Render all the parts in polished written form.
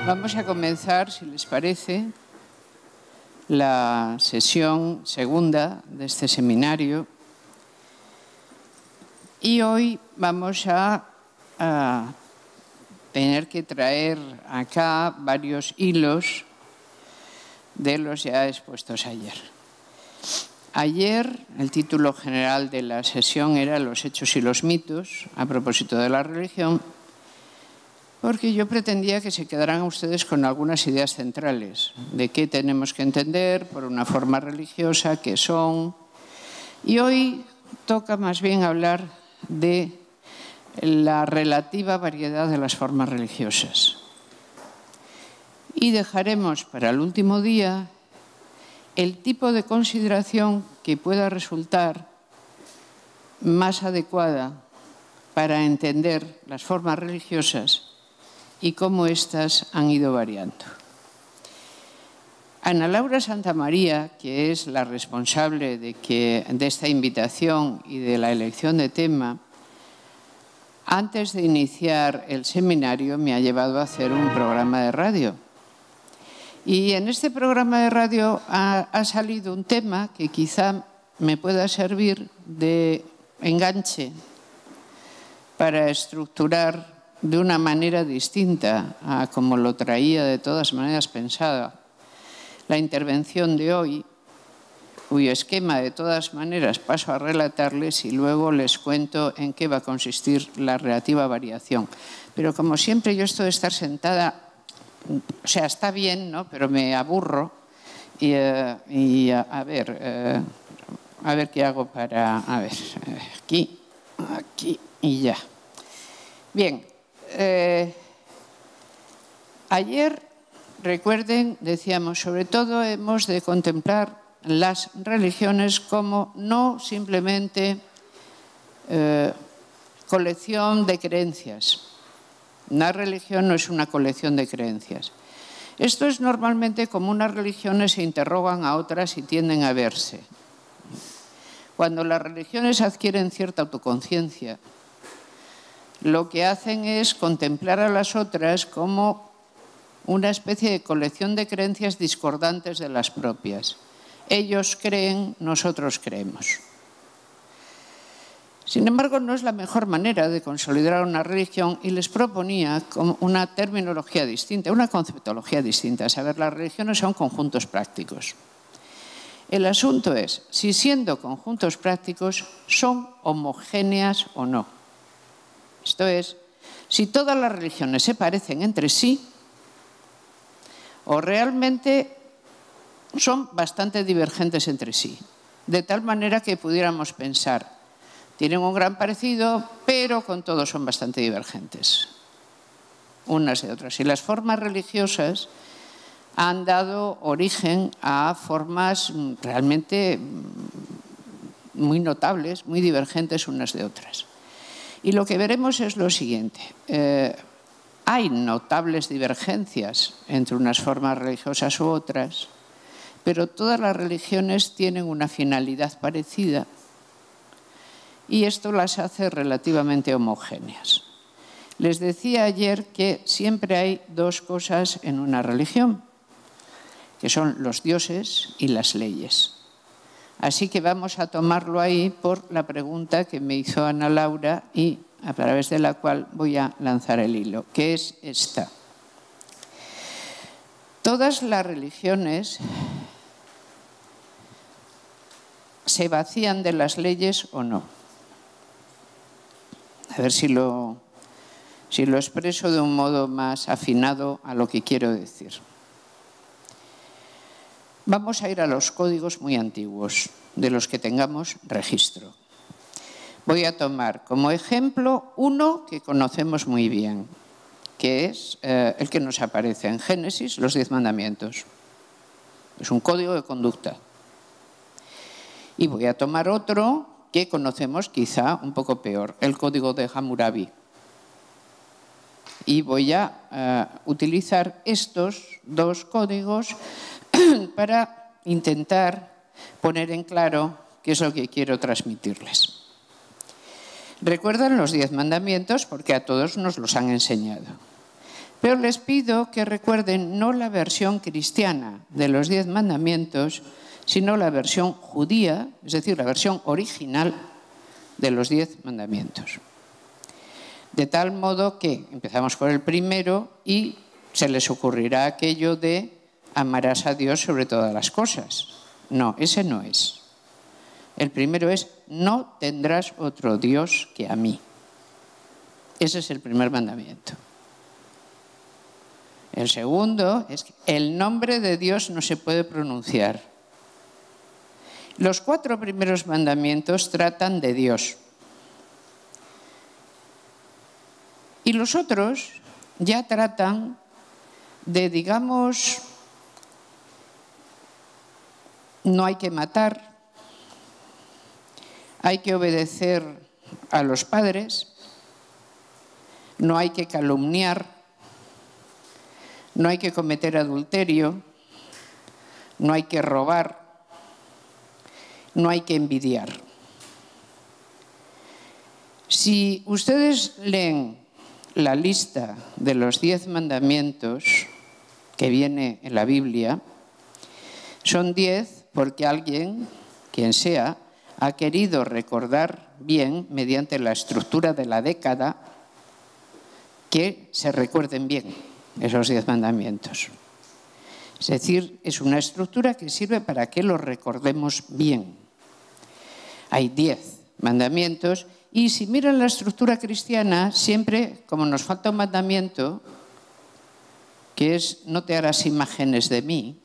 Vamos a comenzar, si les parece, la sesión segunda de este seminario. Y hoy vamos a tener que traer acá varios hilos de los ya expuestos ayer. Ayer el título general de la sesión era Los hechos y los mitos, a propósito de la religión, porque yo pretendía que se quedaran ustedes con algunas ideas centrales de qué tenemos que entender por una forma religiosa, qué son. Y hoy toca más bien hablar de la relativa variedad de las formas religiosas. Y dejaremos para el último día el tipo de consideración que pueda resultar más adecuada para entender las formas religiosas y cómo éstas han ido variando. Ana Laura Santamaría, que es la responsable de esta invitación y de la elección de tema, antes de iniciar el seminario me ha llevado a hacer un programa de radio. Y en este programa de radio ha salido un tema que quizá me pueda servir de enganche para estructurar de una manera distinta a como lo traía de todas maneras pensada la intervención de hoy, cuyo esquema de todas maneras paso a relatarles y luego les cuento en qué va a consistir la relativa variación. Pero como siempre yo esto de estar sentada, o sea, está bien, ¿no? Pero me aburro y a ver qué hago para... A ver, aquí y ya. Bien. Ayer, recuerden, decíamos, sobre todo hemos de contemplar las religiones como no simplemente colección de creencias. Una religión no es una colección de creencias. Esto es normalmente como unas religiones se interrogan a otras y tienden a verse. Cuando las religiones adquieren cierta autoconciencia, lo que hacen es contemplar a las otras como una especie de colección de creencias discordantes de las propias. Ellos creen, nosotros creemos. Sin embargo, no es la mejor manera de consolidar una religión y les proponía una terminología distinta, una conceptología distinta. A saber, las religiones son conjuntos prácticos. El asunto es si siendo conjuntos prácticos son homogéneas o no. Esto es, si todas las religiones se parecen entre sí o realmente son bastante divergentes entre sí, de tal manera que pudiéramos pensar, tienen un gran parecido, pero con todo son bastante divergentes, unas de otras. Y las formas religiosas han dado origen a formas realmente muy notables, muy divergentes unas de otras. Y lo que veremos es lo siguiente. Hay notables divergencias entre unas formas religiosas u otras, pero todas las religiones tienen una finalidad parecida y esto las hace relativamente homogéneas. Les decía ayer que siempre hay dos cosas en una religión, que son los dioses y las leyes. Así que vamos a tomarlo ahí por la pregunta que me hizo Ana Laura y a través de la cual voy a lanzar el hilo, que es esta. Todas las religiones se vacían de las leyes o no. A ver si lo expreso de un modo más afinado a lo que quiero decir. Vamos a ir a los códigos muy antiguos, de los que tengamos registro. Voy a tomar como ejemplo uno que conocemos muy bien, que es el que nos aparece en Génesis, los 10 mandamientos. Es un código de conducta. Y voy a tomar otro que conocemos quizá un poco peor, el código de Hammurabi. Y voy a utilizar estos dos códigos para intentar poner en claro qué es lo que quiero transmitirles. Recuerdan los 10 mandamientos porque a todos nos los han enseñado. Pero les pido que recuerden no la versión cristiana de los 10 mandamientos, sino la versión judía, es decir, la versión original de los 10 mandamientos. De tal modo que empezamos por el primero y se les ocurrirá aquello de amarás a Dios sobre todas las cosas. No, ese no es. El primero es no tendrás otro Dios que a mí. Ese es el primer mandamiento. El segundo es que el nombre de Dios no se puede pronunciar. Los 4 primeros mandamientos tratan de Dios. Y los otros ya tratan de, digamos, no hay que matar, hay que obedecer a los padres, no hay que calumniar, no hay que cometer adulterio, no hay que robar, no hay que envidiar. Si ustedes leen la lista de los 10 mandamientos que viene en la Biblia, son 10 porque alguien, quien sea, ha querido recordar bien, mediante la estructura de la década, que se recuerden bien esos 10 mandamientos. Es decir, es una estructura que sirve para que los recordemos bien. Hay 10 mandamientos y si miran la estructura cristiana, siempre, como nos falta un mandamiento, que es no te harás imágenes de mí,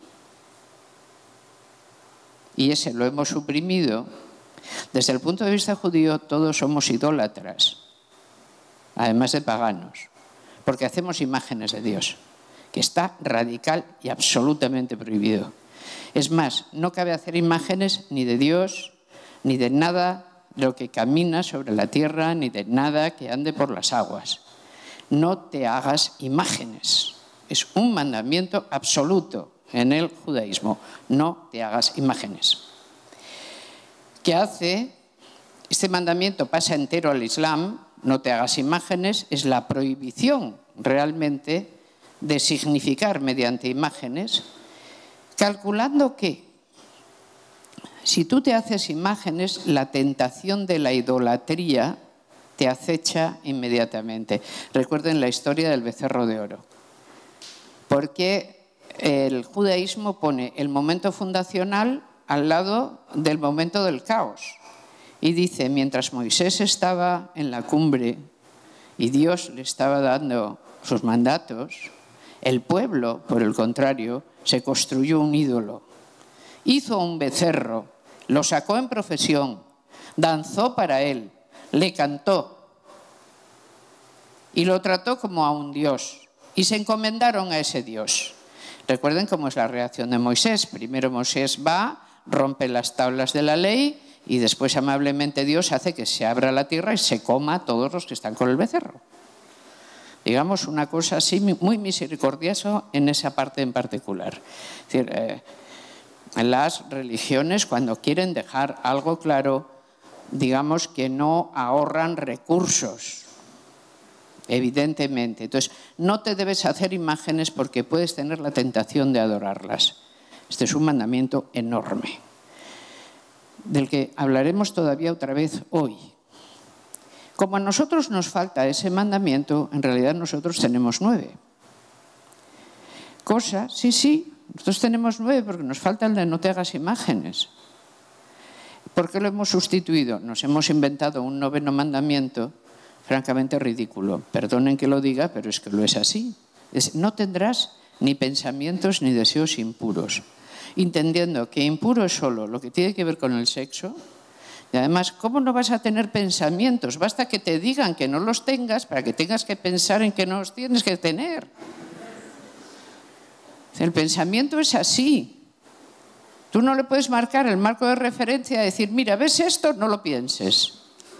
y ese lo hemos suprimido, desde el punto de vista judío todos somos idólatras, además de paganos, porque hacemos imágenes de Dios, que está radical y absolutamente prohibido. Es más, no cabe hacer imágenes ni de Dios, ni de nada de lo que camina sobre la tierra, ni de nada que ande por las aguas. No te hagas imágenes. Es un mandamiento absoluto en el judaísmo. No te hagas imágenes. ¿Qué hace? Este mandamiento pasa entero al Islam. No te hagas imágenes. Es la prohibición realmente de significar mediante imágenes, calculando que si tú te haces imágenes, la tentación de la idolatría te acecha inmediatamente. Recuerden la historia del becerro de oro. Porque el judaísmo pone el momento fundacional al lado del momento del caos. Y dice, mientras Moisés estaba en la cumbre y Dios le estaba dando sus mandatos, el pueblo, por el contrario, se construyó un ídolo. Hizo un becerro, lo sacó en procesión, danzó para él, le cantó y lo trató como a un dios y se encomendaron a ese dios. Recuerden cómo es la reacción de Moisés. Primero Moisés va, rompe las tablas de la ley y después amablemente Dios hace que se abra la tierra y se coma a todos los que están con el becerro. Digamos una cosa así muy misericordiosa en esa parte en particular. Es decir, las religiones, cuando quieren dejar algo claro, digamos que no ahorran recursos, evidentemente. Entonces, no te debes hacer imágenes porque puedes tener la tentación de adorarlas. Este es un mandamiento enorme, del que hablaremos todavía otra vez hoy. Como a nosotros nos falta ese mandamiento, en realidad nosotros tenemos 9. Cosas, sí, nosotros tenemos 9 porque nos falta el de no te hagas imágenes. ¿Por qué lo hemos sustituido? Nos hemos inventado un 9º mandamiento francamente ridículo. Perdonen que lo diga, pero es que lo es así. No tendrás ni pensamientos ni deseos impuros. Entendiendo que impuro es solo lo que tiene que ver con el sexo. Y además, ¿cómo no vas a tener pensamientos? Basta que te digan que no los tengas para que tengas que pensar en que no los tienes que tener. El pensamiento es así. Tú no le puedes marcar el marco de referencia y decir, mira, ¿ves esto? No lo pienses.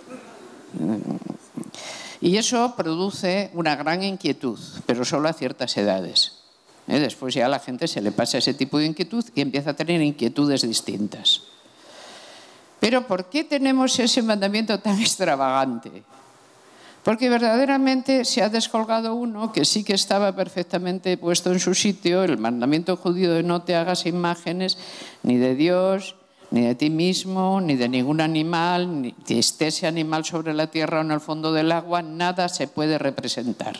Y eso produce una gran inquietud, pero solo a ciertas edades. Después ya a la gente se le pasa ese tipo de inquietud y empieza a tener inquietudes distintas. Pero ¿por qué tenemos ese mandamiento tan extravagante? Porque verdaderamente se ha descolgado uno que sí que estaba perfectamente puesto en su sitio, el mandamiento judío de no te hagas imágenes ni de Dios, ni de ti mismo, ni de ningún animal, ni que esté ese animal sobre la tierra o en el fondo del agua, nada se puede representar.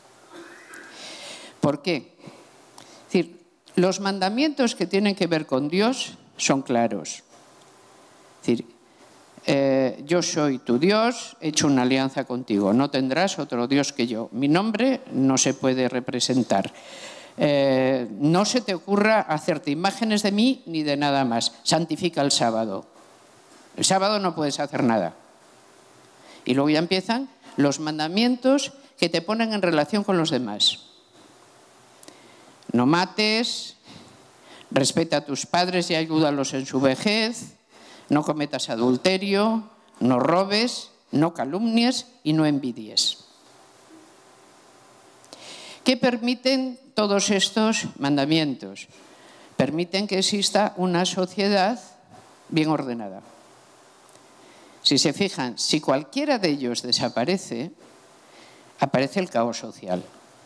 ¿Por qué? Es decir, los mandamientos que tienen que ver con Dios son claros. Es decir, yo soy tu Dios, he hecho una alianza contigo, no tendrás otro Dios que yo. Mi nombre no se puede representar. No se te ocurra hacerte imágenes de mí ni de nada más. Santifica el sábado. El sábado no puedes hacer nada. Y luego ya empiezan los mandamientos que te ponen en relación con los demás. No mates, respeta a tus padres y ayúdalos en su vejez, no cometas adulterio, no robes, no calumnies y no envidies. ¿Qué permiten todos estos mandamientos? Permiten que exista una sociedad bien ordenada. Si se fijan, si cualquiera de ellos desaparece, aparece el caos social.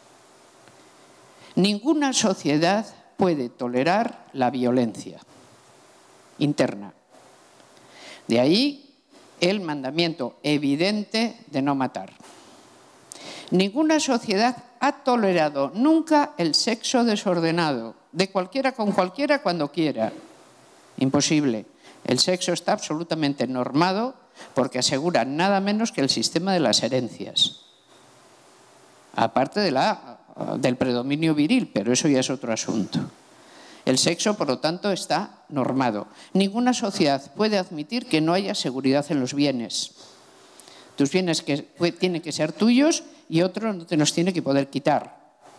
Ninguna sociedad puede tolerar la violencia interna. De ahí el mandamiento evidente de no matar. Ninguna sociedad ha tolerado nunca el sexo desordenado, de cualquiera con cualquiera cuando quiera. Imposible. El sexo está absolutamente normado porque asegura nada menos que el sistema de las herencias. Aparte del predominio viril, pero eso ya es otro asunto. El sexo, por lo tanto, está normado. Ninguna sociedad puede admitir que no haya seguridad en los bienes. Tus bienes tienen que ser tuyos y otro no te los tiene que poder quitar.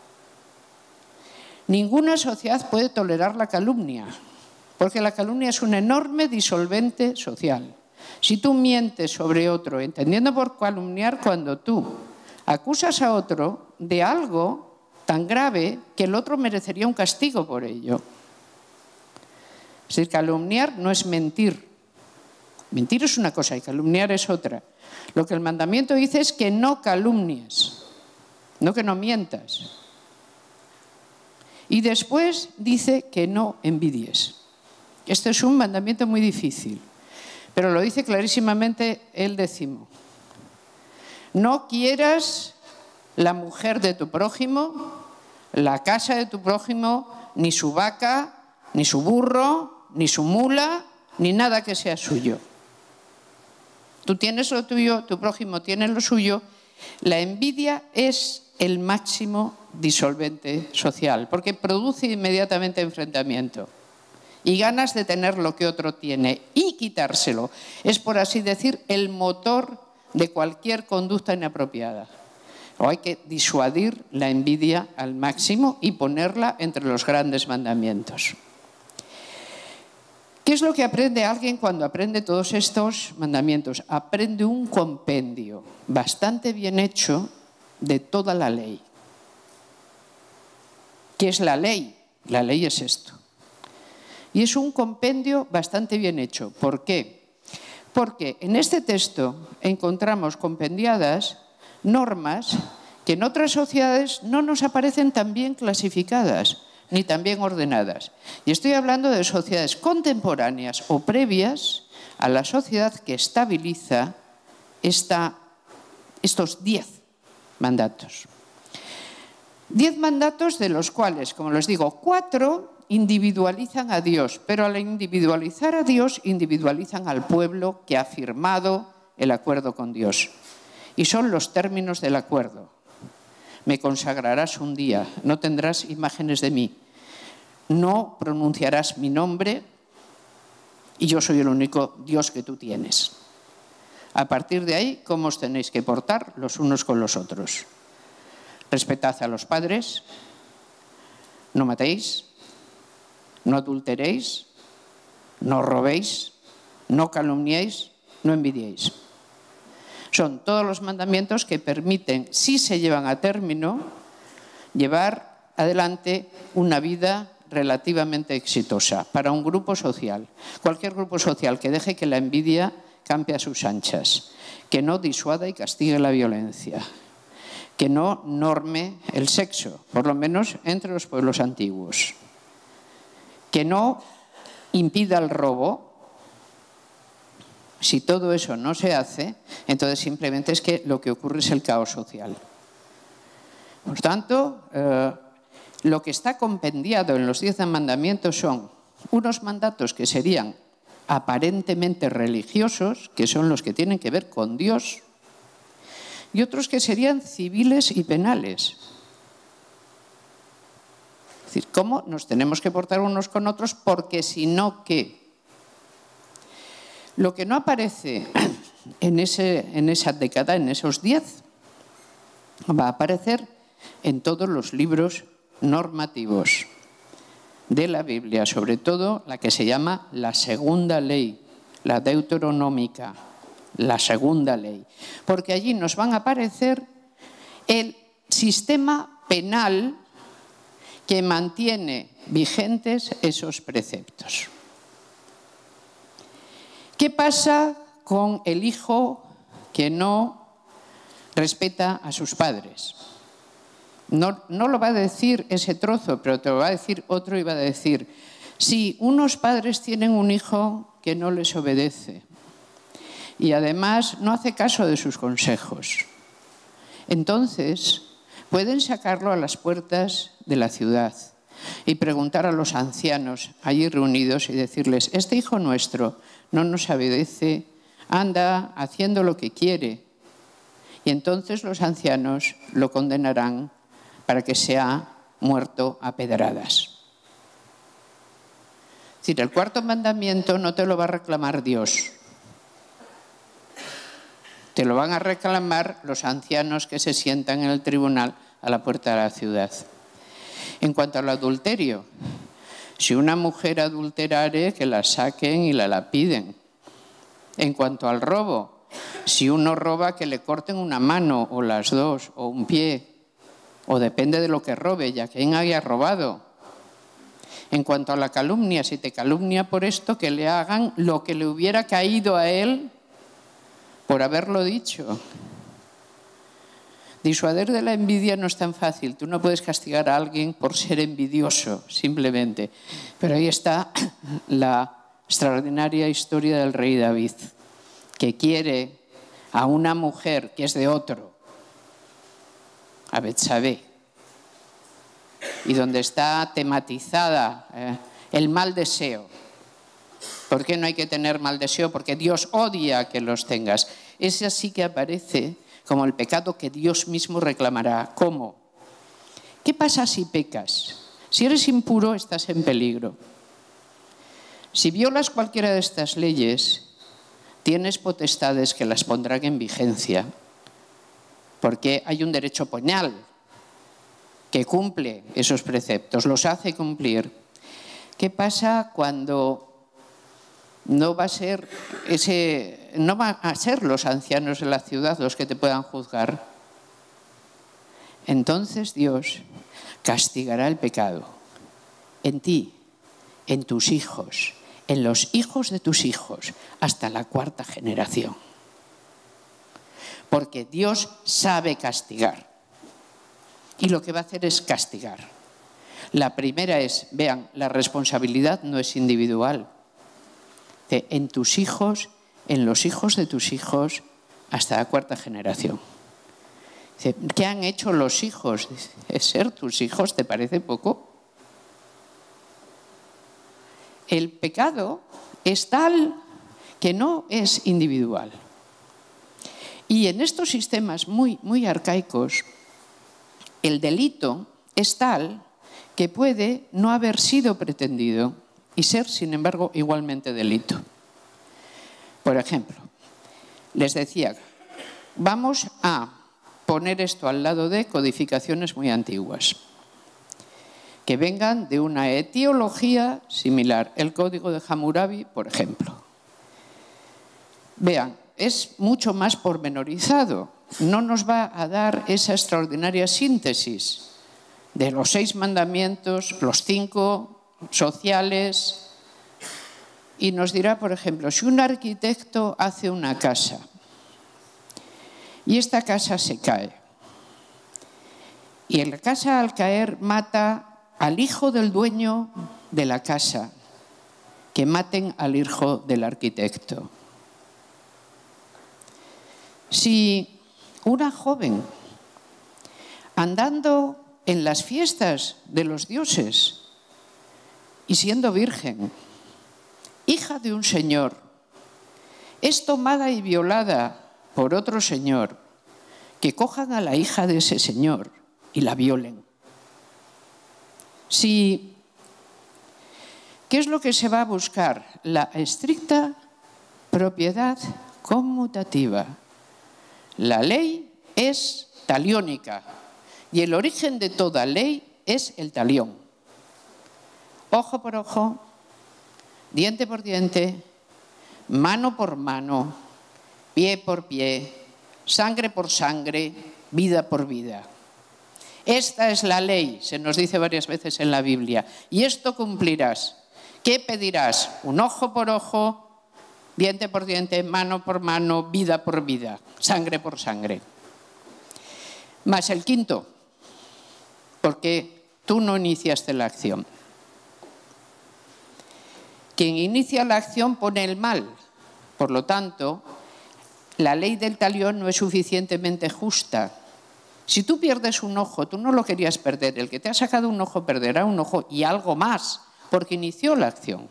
Ninguna sociedad puede tolerar la calumnia, porque la calumnia es un enorme disolvente social. Si tú mientes sobre otro, entendiendo por calumniar cuando tú acusas a otro de algo tan grave que el otro merecería un castigo por ello. Es decir, calumniar no es mentir. Mentir es una cosa y calumniar es otra. Lo que el mandamiento dice es que no calumnies, no que no mientas. Y después dice que no envidies. Esto es un mandamiento muy difícil, pero lo dice clarísimamente el 10. No quieras la mujer de tu prójimo, la casa de tu prójimo, ni su vaca, ni su burro, ni su mula, ni nada que sea suyo. Tú tienes lo tuyo, tu prójimo tiene lo suyo. La envidia es el máximo disolvente social, porque produce inmediatamente enfrentamiento y ganas de tener lo que otro tiene y quitárselo. Es, por así decir, el motor de cualquier conducta inapropiada. O hay que disuadir la envidia al máximo y ponerla entre los grandes mandamientos. ¿Qué es lo que aprende alguien cuando aprende todos estos mandamientos? Aprende un compendio bastante bien hecho de toda la ley. ¿Qué es la ley? La ley es esto. Y es un compendio bastante bien hecho. ¿Por qué? Porque en este texto encontramos compendiadas normas que en otras sociedades no nos aparecen tan bien clasificadas ni tan bien ordenadas. Y estoy hablando de sociedades contemporáneas o previas a la sociedad que estabiliza estos 10 mandatos. 10 mandatos de los cuales, como les digo, 4 individualizan a Dios, pero al individualizar a Dios, individualizan al pueblo que ha firmado el acuerdo con Dios. Y son los términos del acuerdo. Me consagrarás un día, no tendrás imágenes de mí, no pronunciarás mi nombre y yo soy el único Dios que tú tienes. A partir de ahí, ¿cómo os tenéis que portar los unos con los otros? Respetad a los padres, no matéis, no adulteréis, no robéis, no calumniéis, no envidiéis. Son todos los mandamientos que permiten, si se llevan a término, llevar adelante una vida relativamente exitosa para un grupo social. Cualquier grupo social que deje que la envidia campe a sus anchas, que no disuada y castigue la violencia, que no norme el sexo, por lo menos entre los pueblos antiguos, que no impida el robo. Si todo eso no se hace, entonces simplemente es que lo que ocurre es el caos social. Por tanto, lo que está compendiado en los 10 mandamientos son unos mandatos que serían aparentemente religiosos, que son los que tienen que ver con Dios, y otros que serían civiles y penales. Es decir, cómo nos tenemos que portar unos con otros, porque si no, ¿qué? Lo que no aparece en esa década, en esos 10, va a aparecer en todos los libros normativos de la Biblia, sobre todo la que se llama la segunda ley, la deuteronómica, la segunda ley, porque allí nos van a aparecer el sistema penal que mantiene vigentes esos preceptos. ¿Qué pasa con el hijo que no respeta a sus padres? No lo va a decir ese trozo, pero te lo va a decir otro y va a decir, si unos padres tienen un hijo que no les obedece y además no hace caso de sus consejos, entonces pueden sacarlo a las puertas de la ciudad y preguntar a los ancianos allí reunidos y decirles, este hijo nuestro no nos obedece, anda haciendo lo que quiere. Y entonces los ancianos lo condenarán para que sea muerto a pedradas. Es decir, el cuarto mandamiento no te lo va a reclamar Dios. Te lo van a reclamar los ancianos que se sientan en el tribunal a la puerta de la ciudad. En cuanto al adulterio, si una mujer adulterare, que la saquen y la lapiden. En cuanto al robo, si uno roba, que le corten una mano o las dos o un pie, o depende de lo que robe, ya quien haya robado. En cuanto a la calumnia, si te calumnia por esto, que le hagan lo que le hubiera caído a él por haberlo dicho. Disuadir de la envidia no es tan fácil. Tú no puedes castigar a alguien por ser envidioso, simplemente. Pero ahí está la extraordinaria historia del rey David, que quiere a una mujer que es de otro, a Betsabé, y donde está tematizada el mal deseo. ¿Por qué no hay que tener mal deseo? Porque Dios odia que los tengas. Ese sí que aparece como el pecado que Dios mismo reclamará. ¿Cómo? ¿Qué pasa si pecas? Si eres impuro, estás en peligro. Si violas cualquiera de estas leyes, tienes potestades que las pondrán en vigencia, porque hay un derecho penal que cumple esos preceptos, los hace cumplir. ¿Qué pasa cuando no van a ser los ancianos de la ciudad los que te puedan juzgar? Entonces Dios castigará el pecado en ti, en tus hijos, en los hijos de tus hijos, hasta la 4ª generación. Porque Dios sabe castigar. Y lo que va a hacer es castigar. La primera es, vean, la responsabilidad no es individual. En tus hijos, en los hijos de tus hijos, hasta la 4ª generación. ¿Qué han hecho los hijos? ¿Es ser tus hijos te parece poco? El pecado es tal que no es individual. Y en estos sistemas muy arcaicos, el delito es tal que puede no haber sido pretendido y ser, sin embargo, igualmente delito. Por ejemplo, les decía, vamos a poner esto al lado de codificaciones muy antiguas, que vengan de una etiología similar. El Código de Hammurabi, por ejemplo. Vean, es mucho más pormenorizado. No nos va a dar esa extraordinaria síntesis de los 6 mandamientos, los 5 sociales y nos dirá, por ejemplo, si un arquitecto hace una casa y esta casa se cae, y la casa al caer mata al hijo del dueño de la casa, que maten al hijo del arquitecto. Si una joven, andando en las fiestas de los dioses y siendo virgen, hija de un señor, es tomada y violada por otro señor, que cojan a la hija de ese señor y la violen. ¿Qué es lo que se va a buscar? La estricta propiedad conmutativa. La ley es taliónica y el origen de toda ley es el talión. Ojo por ojo, diente por diente, mano por mano, pie por pie, sangre por sangre, vida por vida. Esta es la ley, se nos dice varias veces en la Biblia, y esto cumplirás. ¿Qué pedirás? Un ojo por ojo, diente por diente, mano por mano, vida por vida, sangre por sangre. Más el quinto, porque tú no iniciaste la acción. Quien inicia la acción pone el mal. Por lo tanto, la ley del talión no es suficientemente justa. Si tú pierdes un ojo, tú no lo querías perder. El que te ha sacado un ojo perderá un ojo y algo más, porque inició la acción.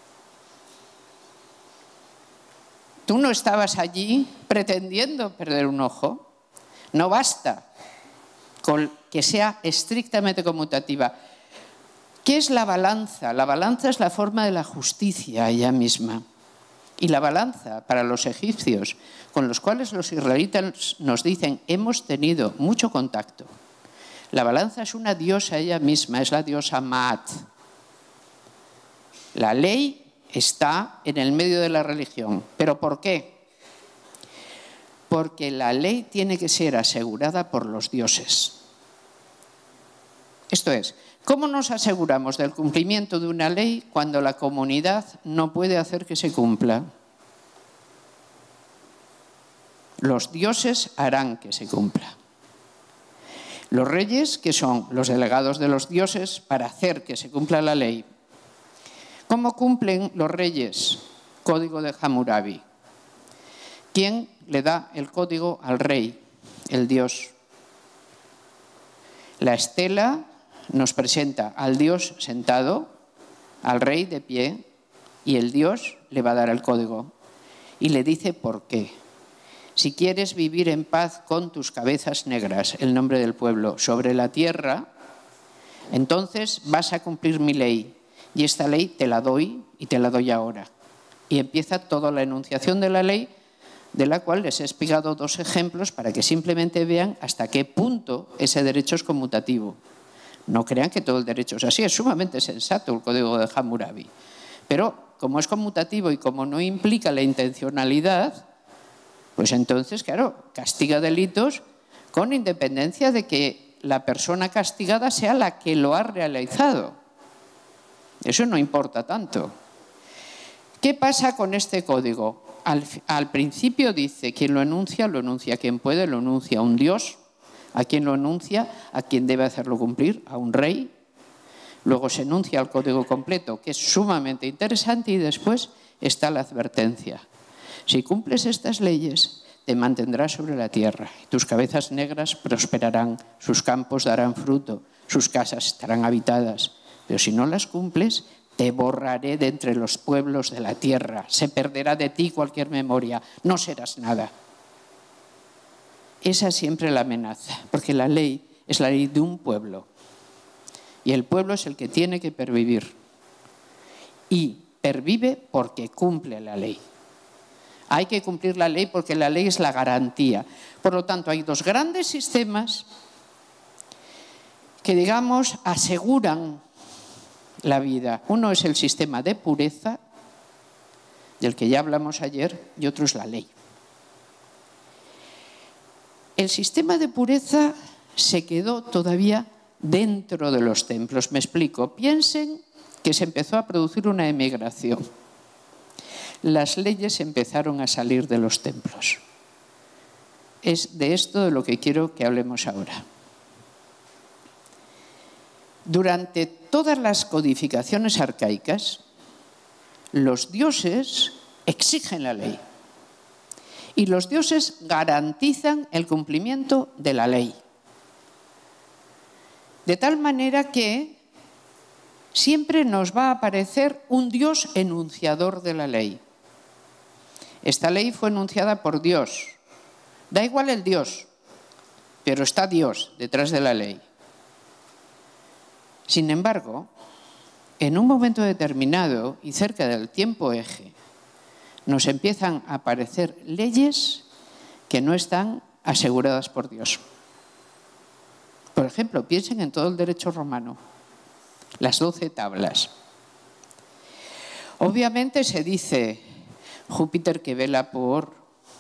Tú no estabas allí pretendiendo perder un ojo. No basta con que sea estrictamente conmutativa. ¿Qué es la balanza? La balanza es la forma de la justicia ella misma. Y la balanza para los egipcios, con los cuales los israelitas nos dicen, hemos tenido mucho contacto. La balanza es una diosa ella misma, es la diosa Maat. La ley está en el medio de la religión. ¿Pero por qué? Porque la ley tiene que ser asegurada por los dioses. Esto es, ¿cómo nos aseguramos del cumplimiento de una ley cuando la comunidad no puede hacer que se cumpla? Los dioses harán que se cumpla. Los reyes, que son los delegados de los dioses para hacer que se cumpla la ley. ¿Cómo cumplen los reyes? Código de Hammurabi. ¿Quién le da el código al rey? El dios. La estela nos presenta al dios sentado, al rey de pie, y el dios le va a dar el código. Y le dice por qué. Si quieres vivir en paz con tus cabezas negras, el nombre del pueblo, sobre la tierra, entonces vas a cumplir mi ley. Y esta ley te la doy y te la doy ahora. Y empieza toda la enunciación de la ley, de la cual les he explicado 2 ejemplos para que simplemente vean hasta qué punto ese derecho es conmutativo. No crean que todo el derecho es así, es sumamente sensato el código de Hammurabi. Pero como es conmutativo y como no implica la intencionalidad, pues entonces, claro, castiga delitos con independencia de que la persona castigada sea la que lo ha realizado. Eso no importa tanto. ¿Qué pasa con este código? Al principio dice, quien lo enuncia, quien puede, lo enuncia un dios. ¿A quién lo enuncia? A quien debe hacerlo cumplir, a un rey. Luego se enuncia el código completo, que es sumamente interesante, y después está la advertencia. Si cumples estas leyes, te mantendrás sobre la tierra. Tus cabezas negras prosperarán, sus campos darán fruto, sus casas estarán habitadas. Pero si no las cumples, te borraré de entre los pueblos de la tierra. Se perderá de ti cualquier memoria. No serás nada. Esa es siempre la amenaza, porque la ley es la ley de un pueblo. Y el pueblo es el que tiene que pervivir. Y pervive porque cumple la ley. Hay que cumplir la ley porque la ley es la garantía. Por lo tanto, hay 2 grandes sistemas que, digamos, aseguran la vida. Uno es el sistema de pureza, del que ya hablamos ayer, y otro es la ley. El sistema de pureza se quedó todavía dentro de los templos. Me explico. Piensen que se empezó a producir una emigración. las leyes empezaron a salir de los templos. Es de esto de lo que quiero que hablemos ahora. Durante todas las codificaciones arcaicas, los dioses exigen la ley y los dioses garantizan el cumplimiento de la ley. De tal manera que siempre nos va a aparecer un Dios enunciador de la ley. Esta ley fue enunciada por Dios. Da igual el Dios, pero está Dios detrás de la ley. Sin embargo, en un momento determinado y cerca del tiempo eje, nos empiezan a aparecer leyes que no están aseguradas por Dios. Por ejemplo, piensen en todo el derecho romano, las 12 tablas. Obviamente se dice Júpiter que vela por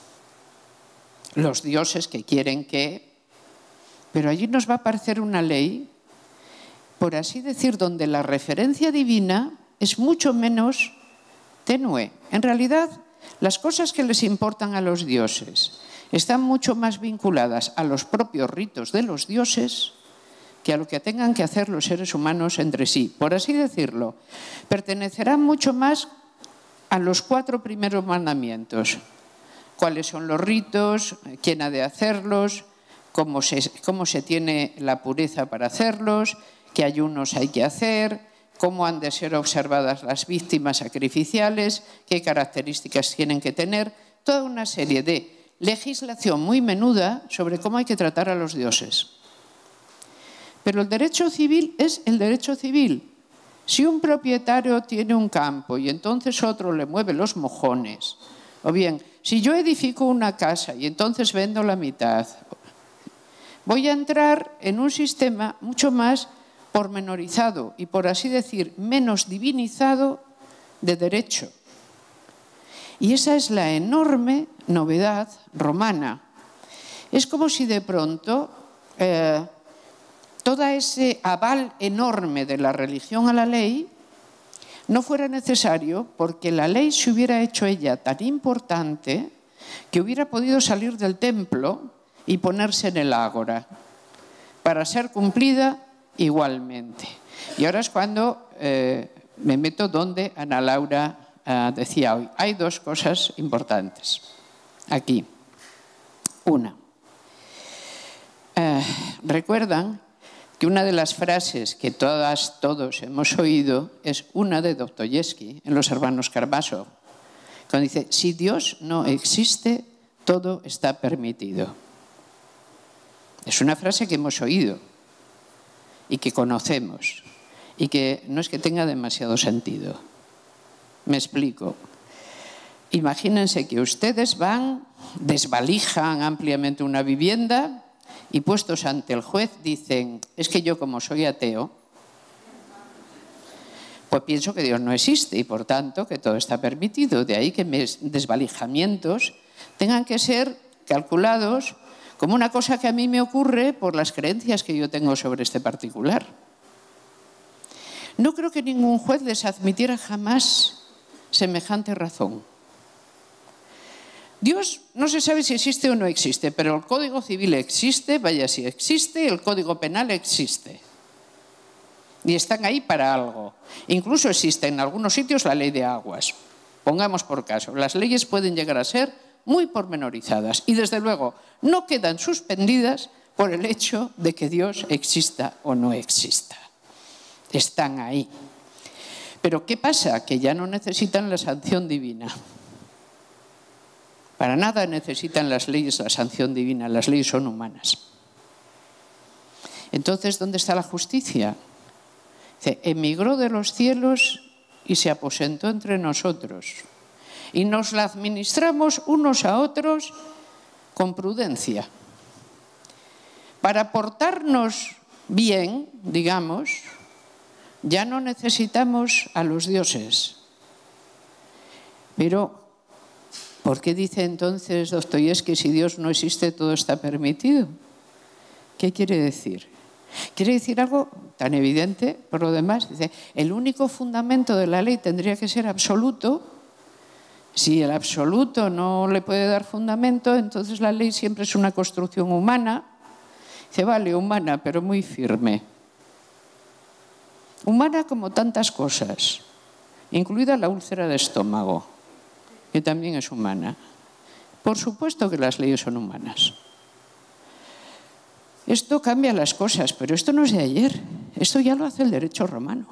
los dioses que quieren que... Pero allí nos va a aparecer una ley, por así decir, donde la referencia divina es mucho menos tenue. En realidad, las cosas que les importan a los dioses están mucho más vinculadas a los propios ritos de los dioses que a lo que tengan que hacer los seres humanos entre sí. Por así decirlo, pertenecerán mucho más a los 4 primeros mandamientos. ¿Cuáles son los ritos? ¿Quién ha de hacerlos? ¿Cómo se tiene la pureza para hacerlos? ¿Qué ayunos hay que hacer? ¿Cómo han de ser observadas las víctimas sacrificiales? ¿Qué características tienen que tener? Toda una serie de legislación muy menuda sobre cómo hay que tratar a los dioses. Pero el derecho civil es el derecho civil. Si un propietario tiene un campo y entonces otro le mueve los mojones, o bien, si yo edifico una casa y entonces vendo la mitad, voy a entrar en un sistema mucho más pormenorizado y, por así decir, menos divinizado de derecho. Y esa es la enorme novedad romana. Es como si de pronto todo ese aval enorme de la religión a la ley no fuera necesario, porque la ley se hubiera hecho ella tan importante que hubiera podido salir del templo y ponerse en el ágora para ser cumplida igualmente. Y ahora es cuando me meto donde Ana Laura decía hoy. Hay 2 cosas importantes aquí. Una, recuerdan que una de las frases que todos hemos oído es una de Dostoyevski en Los hermanos Karamazov, cuando dice: si Dios no existe, todo está permitido. Es una frase que hemos oído y que conocemos y que no es que tenga demasiado sentido. Me explico. Imagínense que ustedes van, desvalijan ampliamente una vivienda y, puestos ante el juez, dicen: es que yo, como soy ateo, pues pienso que Dios no existe y, por tanto, que todo está permitido. De ahí que mis desvalijamientos tengan que ser calculados como una cosa que a mí me ocurre por las creencias que yo tengo sobre este particular. No creo que ningún juez les admitiera jamás semejante razón. Dios no se sabe si existe o no existe, pero el Código Civil existe, vaya si existe, el Código Penal existe. Y están ahí para algo. Incluso existe en algunos sitios la ley de aguas. Pongamos por caso, las leyes pueden llegar a ser muy pormenorizadas y, desde luego, no quedan suspendidas por el hecho de que Dios exista o no exista. Están ahí. Pero ¿qué pasa? Que ya no necesitan la sanción divina. Para nada necesitan las leyes la sanción divina, las leyes son humanas. Entonces, ¿dónde está la justicia? Dice: emigró de los cielos y se aposentó entre nosotros. Y nos la administramos unos a otros con prudencia. Para portarnos bien, digamos, ya no necesitamos a los dioses. Pero ¿por qué dice entonces Dostoyevski: si Dios no existe, todo está permitido? ¿Qué quiere decir? Quiere decir algo tan evidente, por lo demás. Dice: el único fundamento de la ley tendría que ser absoluto, Si el absoluto no le puede dar fundamento, entonces la ley siempre es una construcción humana. Dice, vale, humana, pero muy firme. Humana como tantas cosas, incluida la úlcera de estómago, que también es humana. Por supuesto que las leyes son humanas. Esto cambia las cosas, pero esto no es de ayer. Esto ya lo hace el derecho romano.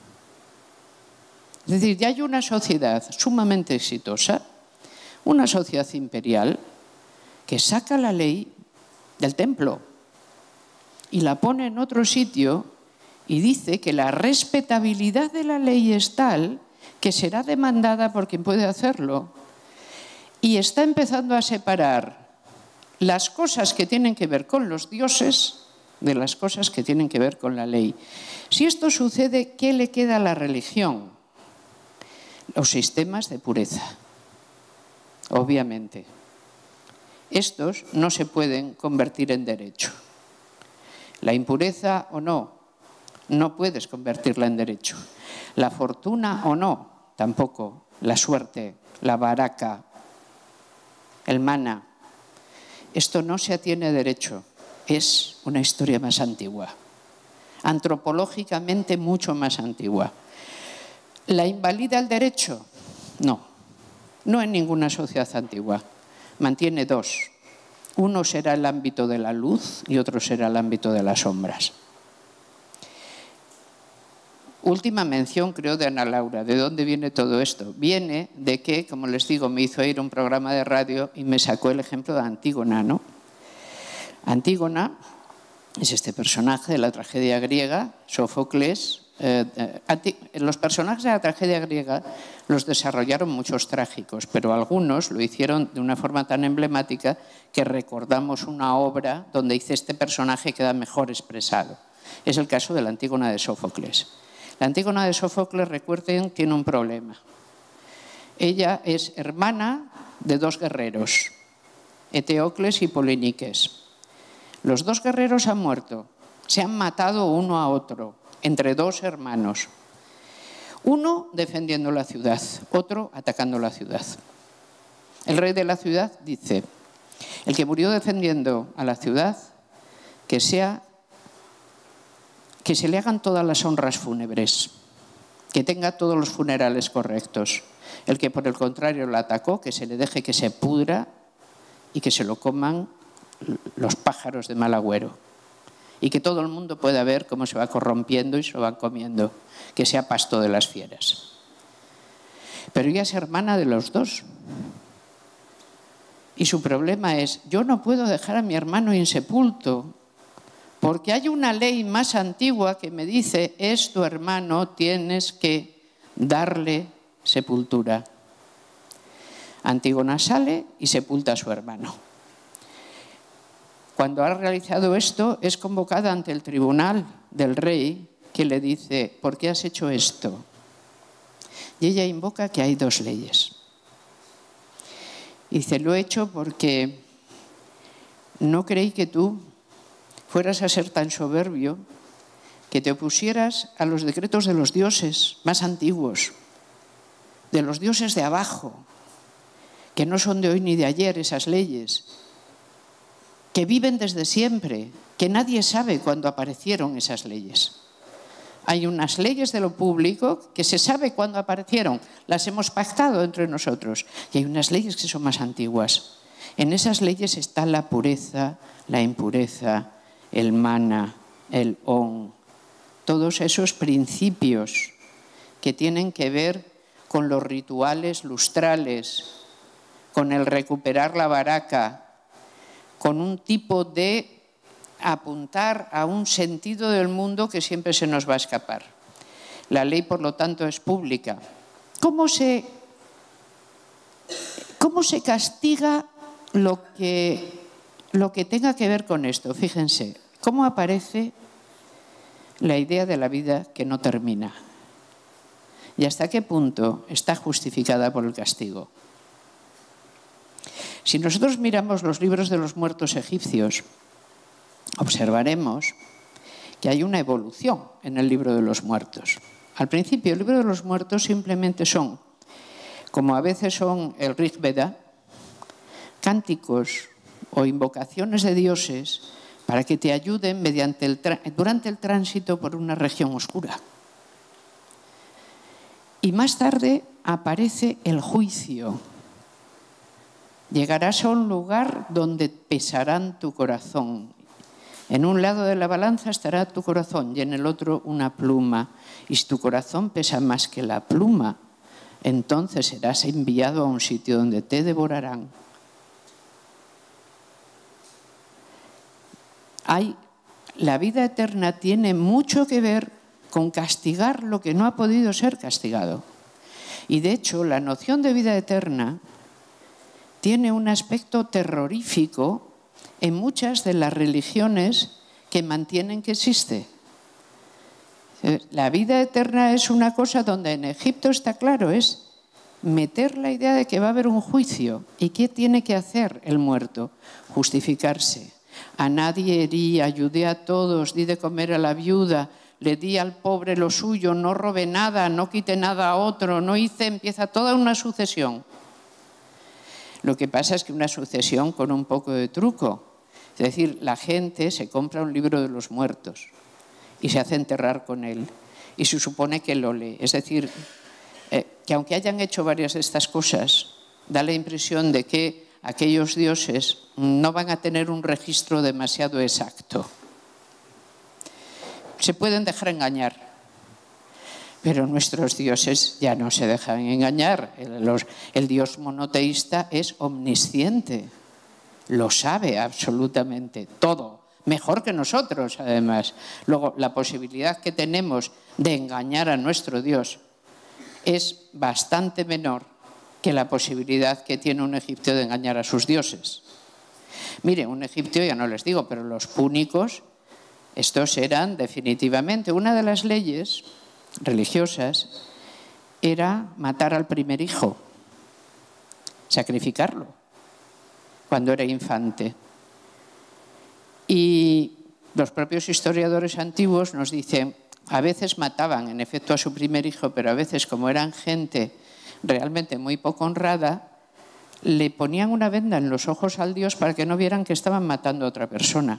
Es decir, ya hay una sociedad sumamente exitosa, una sociedad imperial, que saca la ley del templo y la pone en otro sitio y dice que la respetabilidad de la ley es tal que será demandada por quien puede hacerlo. Y está empezando a separar las cosas que tienen que ver con los dioses de las cosas que tienen que ver con la ley. Si esto sucede, ¿qué le queda a la religión? Los sistemas de pureza, obviamente. Estos no se pueden convertir en derecho. La impureza o no, no puedes convertirla en derecho. La fortuna o no, tampoco. La suerte, la baraca, el maná. Esto no se atiene a derecho, es una historia más antigua, antropológicamente mucho más antigua. ¿La invalida el derecho? No, no en ninguna sociedad antigua. Mantiene dos. Uno será el ámbito de la luz y otro será el ámbito de las sombras. Última mención, creo, de Ana Laura. ¿De dónde viene todo esto? Viene de que, como les digo, me hizo ir a un programa de radio y me sacó el ejemplo de Antígona, ¿no? Antígona es este personaje de la tragedia griega, Sófocles. Los personajes de la tragedia griega los desarrollaron muchos trágicos, pero algunos lo hicieron de una forma tan emblemática que recordamos una obra donde dice este personaje queda mejor expresado. Es el caso de la Antígona de Sófocles. La Antígona de Sófocles, recuerden, tiene un problema. Ella es hermana de dos guerreros, Eteocles y Poliniques. Los dos guerreros han muerto, se han matado uno a otro, entre dos hermanos. Uno defendiendo la ciudad, otro atacando la ciudad. El rey de la ciudad dice, el que murió defendiendo a la ciudad, que se le hagan todas las honras fúnebres, que tenga todos los funerales correctos. El que por el contrario la atacó, que se le deje que se pudra y que se lo coman los pájaros de mal agüero. Y que todo el mundo pueda ver cómo se va corrompiendo y se lo van comiendo, que sea pasto de las fieras. Pero ella es hermana de los dos. Y su problema es, yo no puedo dejar a mi hermano insepulto, porque hay una ley más antigua que me dice, es tu hermano, tienes que darle sepultura. Antígona sale y sepulta a su hermano. Cuando ha realizado esto, es convocada ante el tribunal del rey, que le dice, ¿por qué has hecho esto? Y ella invoca que hay dos leyes. Y dice, lo he hecho porque no creí que tú fueras a ser tan soberbio que te opusieras a los decretos de los dioses más antiguos, de los dioses de abajo, que no son de hoy ni de ayer esas leyes, que viven desde siempre, que nadie sabe cuándo aparecieron esas leyes. Hay unas leyes de lo público que se sabe cuándo aparecieron, las hemos pactado entre nosotros, y hay unas leyes que son más antiguas. En esas leyes está la pureza, la impureza, el mana, el on, todos esos principios que tienen que ver con los rituales lustrales, con el recuperar la baraca, con un tipo de apuntar a un sentido del mundo que siempre se nos va a escapar. La ley, por lo tanto, es pública. ¿Cómo se castiga lo que tenga que ver con esto? Fíjense, ¿cómo aparece la idea de la vida que no termina? ¿Y hasta qué punto está justificada por el castigo? Si nosotros miramos los libros de los muertos egipcios, observaremos que hay una evolución en el libro de los muertos. Al principio, el libro de los muertos simplemente son como a veces son el Rig Veda, cánticos o invocaciones de dioses para que te ayuden durante el tránsito por una región oscura. Y más tarde aparece el juicio. Llegarás a un lugar donde pesarán tu corazón. En un lado de la balanza estará tu corazón y en el otro una pluma. Y si tu corazón pesa más que la pluma, entonces serás enviado a un sitio donde te devorarán. La vida eterna tiene mucho que ver con castigar lo que no ha podido ser castigado. Y de hecho, la noción de vida eterna tiene un aspecto terrorífico en muchas de las religiones que mantienen que existe. La vida eterna es una cosa donde en Egipto está claro, es meter la idea de que va a haber un juicio. ¿Y qué tiene que hacer el muerto? Justificarse. A nadie herí, ayudé a todos, di de comer a la viuda, le di al pobre lo suyo, no robé nada, no quité nada a otro, no hice, empieza toda una sucesión. Lo que pasa es que una sucesión con un poco de truco. Es decir, la gente se compra un libro de los muertos y se hace enterrar con él y se supone que lo lee. Es decir, que aunque hayan hecho varias de estas cosas, da la impresión de que aquellos dioses no van a tener un registro demasiado exacto. Se pueden dejar engañar, pero nuestros dioses ya no se dejan engañar. El dios monoteísta es omnisciente, lo sabe absolutamente todo, mejor que nosotros además. Luego, la posibilidad que tenemos de engañar a nuestro Dios es bastante menor que la posibilidad que tiene un egipcio de engañar a sus dioses. Mire, un egipcio, ya no les digo, pero los púnicos, estos eran definitivamente, una de las leyes religiosas era matar al primer hijo, sacrificarlo, cuando era infante. Y los propios historiadores antiguos nos dicen, a veces mataban en efecto a su primer hijo, pero a veces, como eran gente realmente muy poco honrada, le ponían una venda en los ojos al dios para que no vieran que estaban matando a otra persona.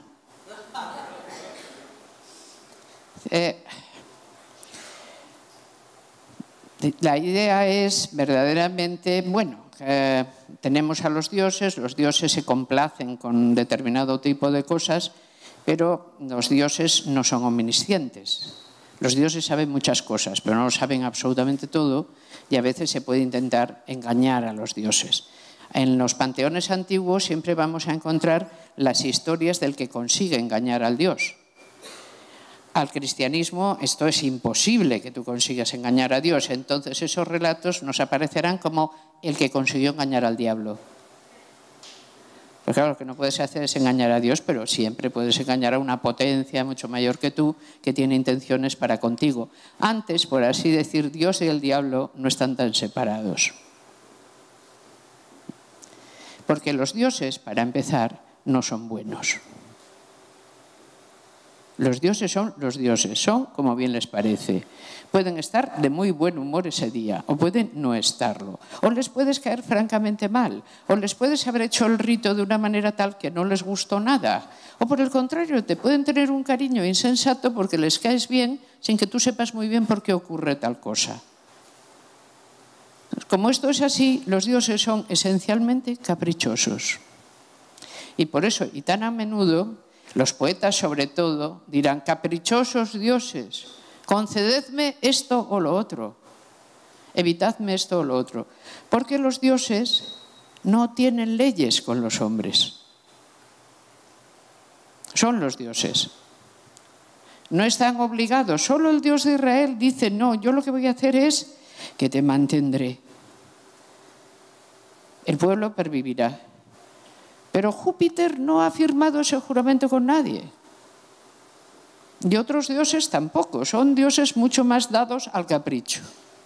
La idea es verdaderamente, bueno, tenemos a los dioses se complacen con determinado tipo de cosas, pero los dioses no son omniscientes. Los dioses saben muchas cosas, pero no lo saben absolutamente todo y a veces se puede intentar engañar a los dioses. En los panteones antiguos siempre vamos a encontrar las historias del que consigue engañar al dios. Al cristianismo esto es imposible que tú consigas engañar a Dios, entonces esos relatos nos aparecerán como el que consiguió engañar al diablo. Pues claro, lo que no puedes hacer es engañar a Dios, pero siempre puedes engañar a una potencia mucho mayor que tú que tiene intenciones para contigo. Antes, por así decir, Dios y el diablo no están tan separados. Porque los dioses, para empezar, no son buenos. Los dioses son como bien les parece. Pueden estar de muy buen humor ese día o pueden no estarlo. O les puedes caer francamente mal. O les puedes haber hecho el rito de una manera tal que no les gustó nada. O por el contrario, te pueden tener un cariño insensato porque les caes bien sin que tú sepas muy bien por qué ocurre tal cosa. Como esto es así, los dioses son esencialmente caprichosos. Y por eso, y tan a menudo, los poetas, sobre todo, dirán, caprichosos dioses, concededme esto o lo otro, evitadme esto o lo otro. Porque los dioses no tienen leyes con los hombres. Son los dioses. No están obligados. Solo el Dios de Israel dice, no, yo lo que voy a hacer es que te mantendré. El pueblo pervivirá. Pero Júpiter no ha firmado ese juramento con nadie. Y otros dioses tampoco. Son dioses mucho más dados al capricho.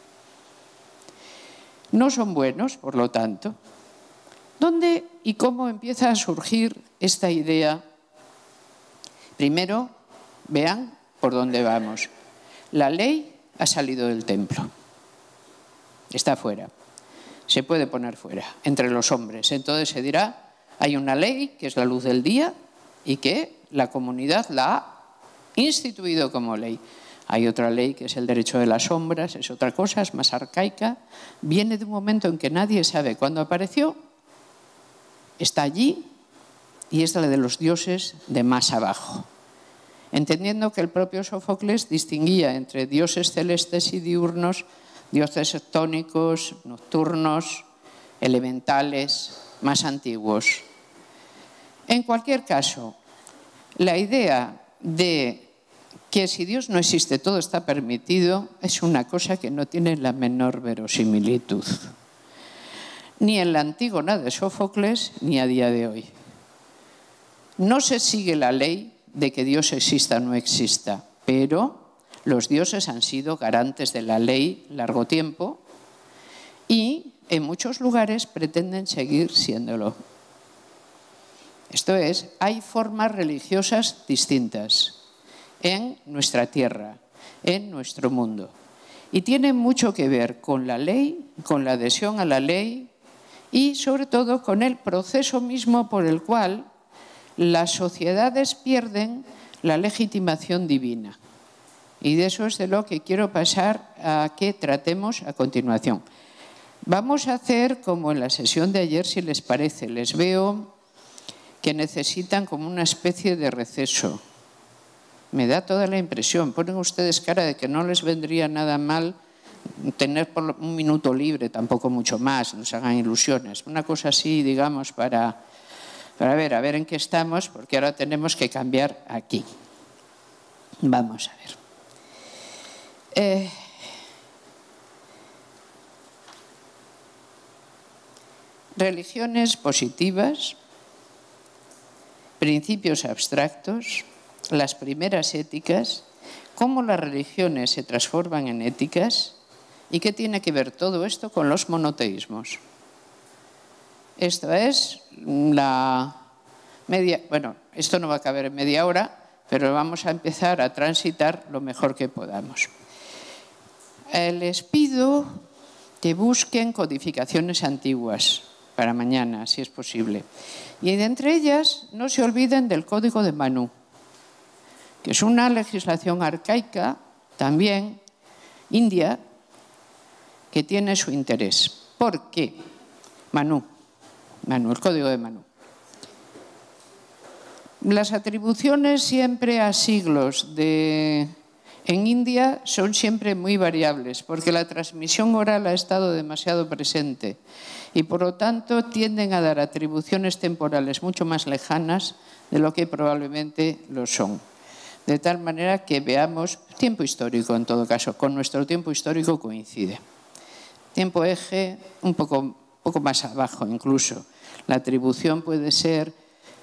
No son buenos, por lo tanto. ¿Dónde y cómo empieza a surgir esta idea? Primero, vean por dónde vamos. La ley ha salido del templo. Está fuera. se puede poner fuera, entre los hombres. Entonces se dirá, hay una ley que es la luz del día y que la comunidad la ha instituido como ley. Hay otra ley que es el derecho de las sombras, es otra cosa, es más arcaica. Viene de un momento en que nadie sabe cuándo apareció, está allí y es la de los dioses de más abajo. Entendiendo que el propio Sófocles distinguía entre dioses celestes y diurnos, dioses tónicos, nocturnos, elementales, más antiguos. En cualquier caso, la idea de que si Dios no existe, todo está permitido, es una cosa que no tiene la menor verosimilitud. Ni en la Antígona de Sófocles, ni a día de hoy. No se sigue la ley de que Dios exista o no exista, pero los dioses han sido garantes de la ley largo tiempo y en muchos lugares pretenden seguir siéndolo. Esto es, hay formas religiosas distintas en nuestra tierra, en nuestro mundo. Y tiene mucho que ver con la ley, con la adhesión a la ley y sobre todo con el proceso mismo por el cual las sociedades pierden la legitimación divina. Y de eso es de lo que quiero pasar a que tratemos a continuación. Vamos a hacer como en la sesión de ayer, si les parece. Les veo que necesitan como una especie de receso. Me da toda la impresión. Ponen ustedes cara de que no les vendría nada mal tener por un minuto libre, tampoco mucho más, no se hagan ilusiones. Una cosa así, digamos, para ver, a ver en qué estamos, porque ahora tenemos que cambiar aquí. Vamos a ver. Religiones positivas, principios abstractos, las primeras éticas, cómo las religiones se transforman en éticas y qué tiene que ver todo esto con los monoteísmos. Esto es la media... Bueno, esto no va a caber en media hora, pero vamos a empezar a transitar lo mejor que podamos. Les pido que busquen codificaciones antiguas para mañana, si es posible. Y de entre ellas, no se olviden del Código de Manú, que es una legislación arcaica, también india, que tiene su interés. ¿Por qué? Manú, el Código de Manú. Las atribuciones siempre a siglos en India son siempre muy variables, porque la transmisión oral ha estado demasiado presente y por lo tanto tienden a dar atribuciones temporales mucho más lejanas de lo que probablemente lo son. De tal manera que veamos tiempo histórico, en todo caso, con nuestro tiempo histórico coincide. Tiempo eje, un poco más abajo incluso. La atribución puede ser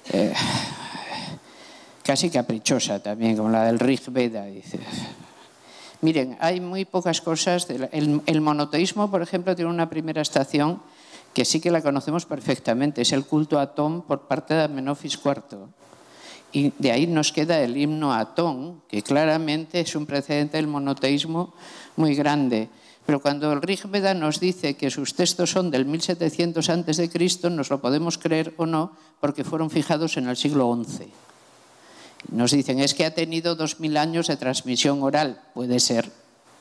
casi caprichosa también, como la del Rig Veda, dice. Miren, hay muy pocas cosas. El monoteísmo, por ejemplo, tiene una primera estación que sí que la conocemos perfectamente, es el culto a Atón por parte de Amenofis IV. Y de ahí nos queda el himno a Atón, que claramente es un precedente del monoteísmo muy grande. Pero cuando el Rig Veda nos dice que sus textos son del 1700 a.C., nos lo podemos creer o no, porque fueron fijados en el siglo XI. Nos dicen, es que ha tenido 2000 años de transmisión oral. Puede ser,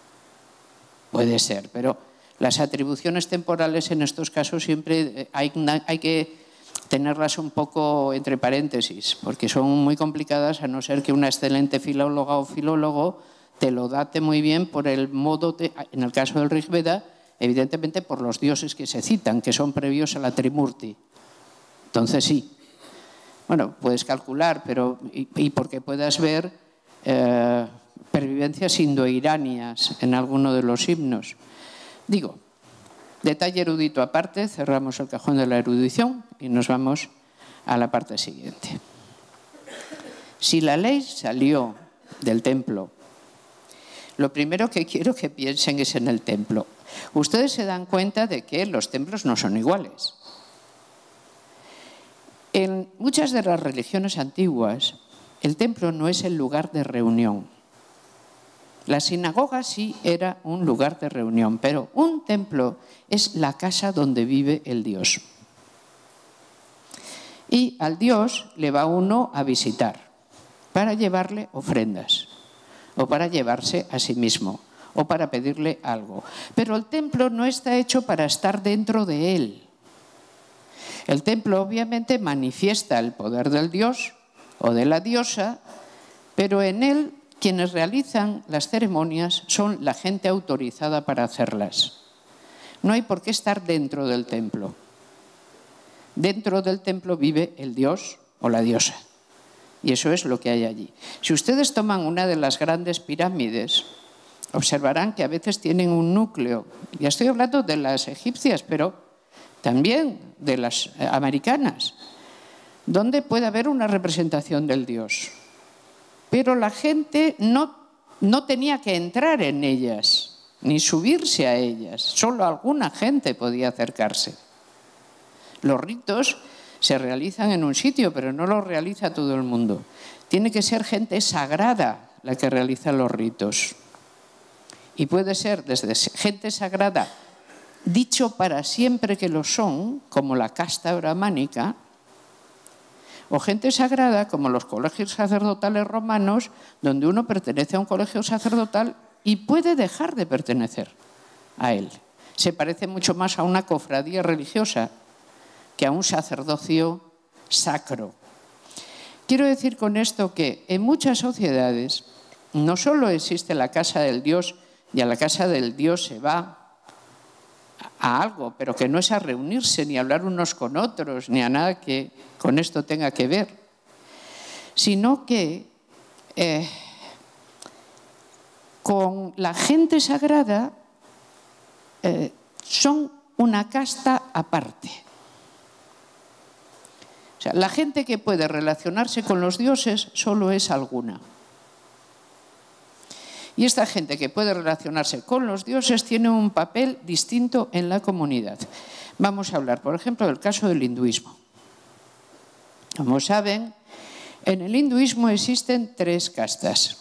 pero las atribuciones temporales en estos casos siempre hay que tenerlas un poco entre paréntesis, porque son muy complicadas, a no ser que una excelente filóloga o filólogo te lo date muy bien por el modo, en el caso del Rig Veda, evidentemente por los dioses que se citan, que son previos a la Trimurti. Entonces sí. Bueno, puedes calcular, pero y porque puedas ver pervivencias indoiranias en alguno de los himnos. Digo, detalle erudito aparte, cerramos el cajón de la erudición y nos vamos a la parte siguiente. Si la ley salió del templo, lo primero que quiero que piensen es en el templo. Ustedes se dan cuenta de que los templos no son iguales. En muchas de las religiones antiguas, el templo no es el lugar de reunión. La sinagoga sí era un lugar de reunión, pero un templo es la casa donde vive el Dios. Y al Dios le va uno a visitar para llevarle ofrendas o para llevarse a sí mismo o para pedirle algo. Pero el templo no está hecho para estar dentro de él. El templo obviamente manifiesta el poder del Dios o de la diosa, pero en él quienes realizan las ceremonias son la gente autorizada para hacerlas. No hay por qué estar dentro del templo. Dentro del templo vive el Dios o la diosa. Y eso es lo que hay allí. Si ustedes toman una de las grandes pirámides, observarán que a veces tienen un núcleo. Ya estoy hablando de las egipcias, pero también de las americanas, donde puede haber una representación del Dios. Pero la gente no tenía que entrar en ellas, ni subirse a ellas. Solo alguna gente podía acercarse. Los ritos se realizan en un sitio, pero no los realiza todo el mundo. Tiene que ser gente sagrada la que realiza los ritos. Y puede ser desde gente sagrada, dicho para siempre que lo son, como la casta brahmánica, o gente sagrada, como los colegios sacerdotales romanos, donde uno pertenece a un colegio sacerdotal y puede dejar de pertenecer a él. Se parece mucho más a una cofradía religiosa que a un sacerdocio sacro. Quiero decir con esto que en muchas sociedades no solo existe la casa del Dios, y a la casa del Dios se va a algo, pero que no es a reunirse, ni a hablar unos con otros, ni a nada que con esto tenga que ver, sino que con la gente sagrada son una casta aparte. O sea, la gente que puede relacionarse con los dioses solo es alguna. Y esta gente que puede relacionarse con los dioses tiene un papel distinto en la comunidad. Vamos a hablar, por ejemplo, del caso del hinduismo. Como saben, en el hinduismo existen 3 castas.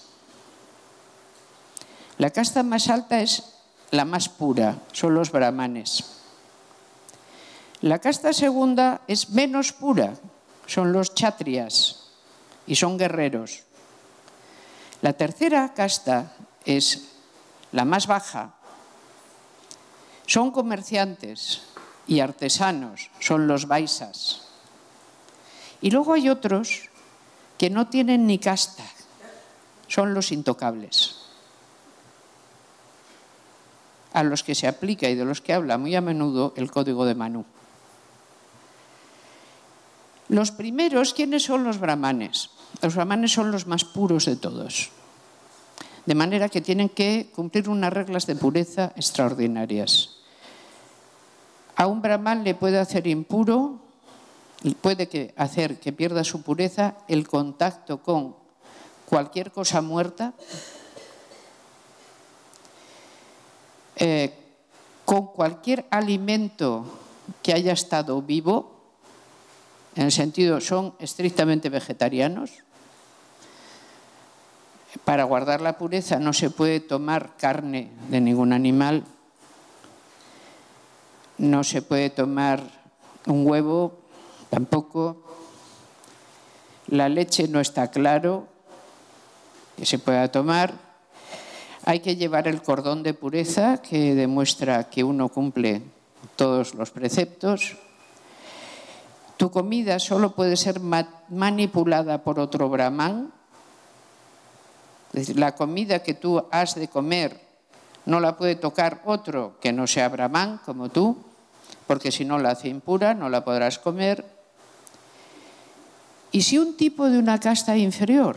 La casta más alta es la más pura, son los brahmanes. La casta segunda es menos pura, son los kshatriyas y son guerreros. La tercera casta es la más baja, son comerciantes y artesanos, son los vaisas. Y luego hay otros que no tienen ni casta, son los intocables, a los que se aplica y de los que habla muy a menudo el Código de Manú. Los primeros, ¿quiénes son los brahmanes? Los brahmanes son los más puros de todos, de manera que tienen que cumplir unas reglas de pureza extraordinarias. A un brahman le puede hacer impuro, puede hacer que pierda su pureza el contacto con cualquier cosa muerta, con cualquier alimento que haya estado vivo, en el sentido son estrictamente vegetarianos. Para guardar la pureza no se puede tomar carne de ningún animal, no se puede tomar un huevo tampoco, la leche no está claro que se pueda tomar. Hay que llevar el cordón de pureza que demuestra que uno cumple todos los preceptos. Tu comida solo puede ser manipulada por otro brahman. Es decir, la comida que tú has de comer no la puede tocar otro que no sea brahman como tú, porque si no la hace impura, no la podrás comer. Y si un tipo de una casta inferior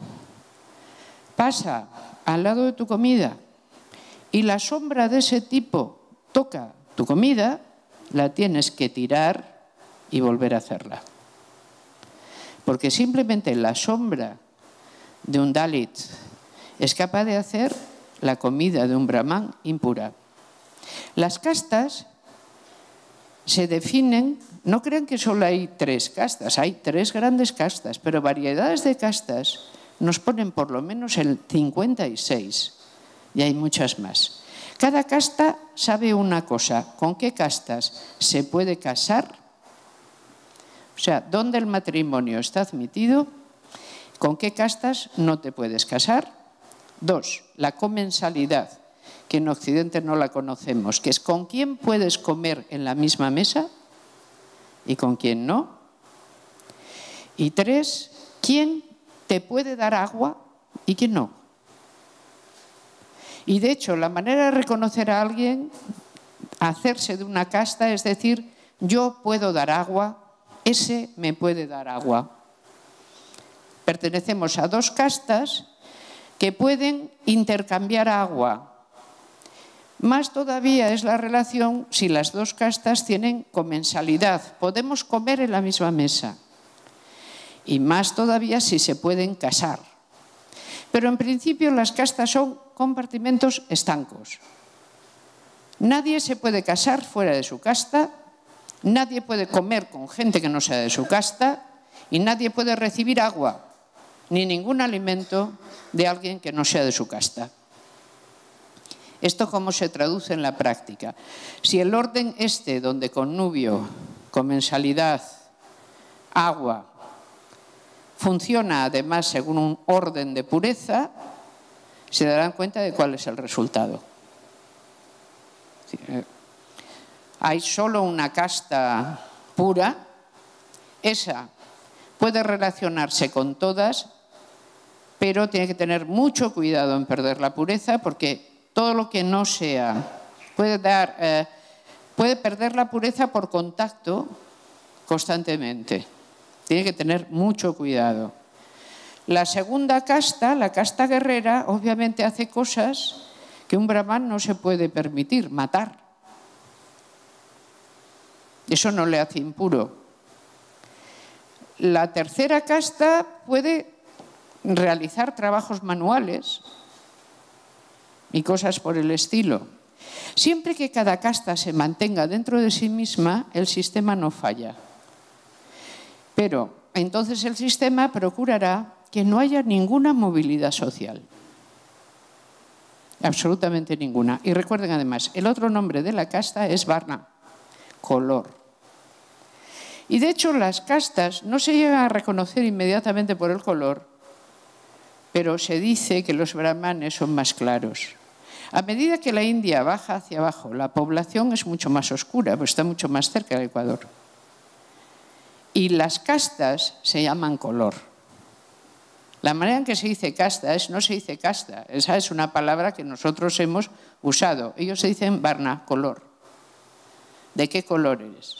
pasa al lado de tu comida y la sombra de ese tipo toca tu comida, la tienes que tirar y volver a hacerla. Porque simplemente la sombra de un Dalit es capaz de hacer la comida de un brahman impura. Las castas se definen, no crean que solo hay 3 castas, hay 3 grandes castas, pero variedades de castas nos ponen por lo menos el 56 y hay muchas más. Cada casta sabe una cosa, con qué castas se puede casar, o sea, dónde el matrimonio está admitido, con qué castas no te puedes casar. 2, la comensalidad, que en Occidente no la conocemos, que es con quién puedes comer en la misma mesa y con quién no. Y 3, quién te puede dar agua y quién no. Y de hecho, la manera de reconocer a alguien, hacerse de una casta, es decir, yo puedo dar agua, ese me puede dar agua. Pertenecemos a 2 castas que pueden intercambiar agua. Más todavía es la relación si las 2 castas tienen comensalidad. Podemos comer en la misma mesa. Y más todavía si se pueden casar. Pero en principio las castas son compartimentos estancos. Nadie se puede casar fuera de su casta, nadie puede comer con gente que no sea de su casta y nadie puede recibir agua ni ningún alimento de alguien que no sea de su casta. ¿Esto cómo se traduce en la práctica? Si el orden donde connubio, comensalidad, agua, funciona además según un orden de pureza, se darán cuenta de cuál es el resultado. Hay solo una casta pura, esa puede relacionarse con todas, pero tiene que tener mucho cuidado en perder la pureza, porque todo lo que no sea puede perder la pureza por contacto constantemente. Tiene que tener mucho cuidado. La segunda casta, la casta guerrera, obviamente hace cosas que un brahman no se puede permitir, matar. Eso no le hace impuro. La tercera casta puede realizar trabajos manuales y cosas por el estilo. Siempre que cada casta se mantenga dentro de sí misma, el sistema no falla. Pero entonces el sistema procurará que no haya ninguna movilidad social. Absolutamente ninguna. Y recuerden además, el otro nombre de la casta es varna, color. Y de hecho las castas no se llegan a reconocer inmediatamente por el color, pero se dice que los brahmanes son más claros. A medida que la India baja hacia abajo, la población es mucho más oscura, pues está mucho más cerca del Ecuador. Y las castas se llaman color. La manera en que se dice casta no se dice casta. Esa es una palabra que nosotros hemos usado. Ellos se dicen varna, color. ¿De qué color eres?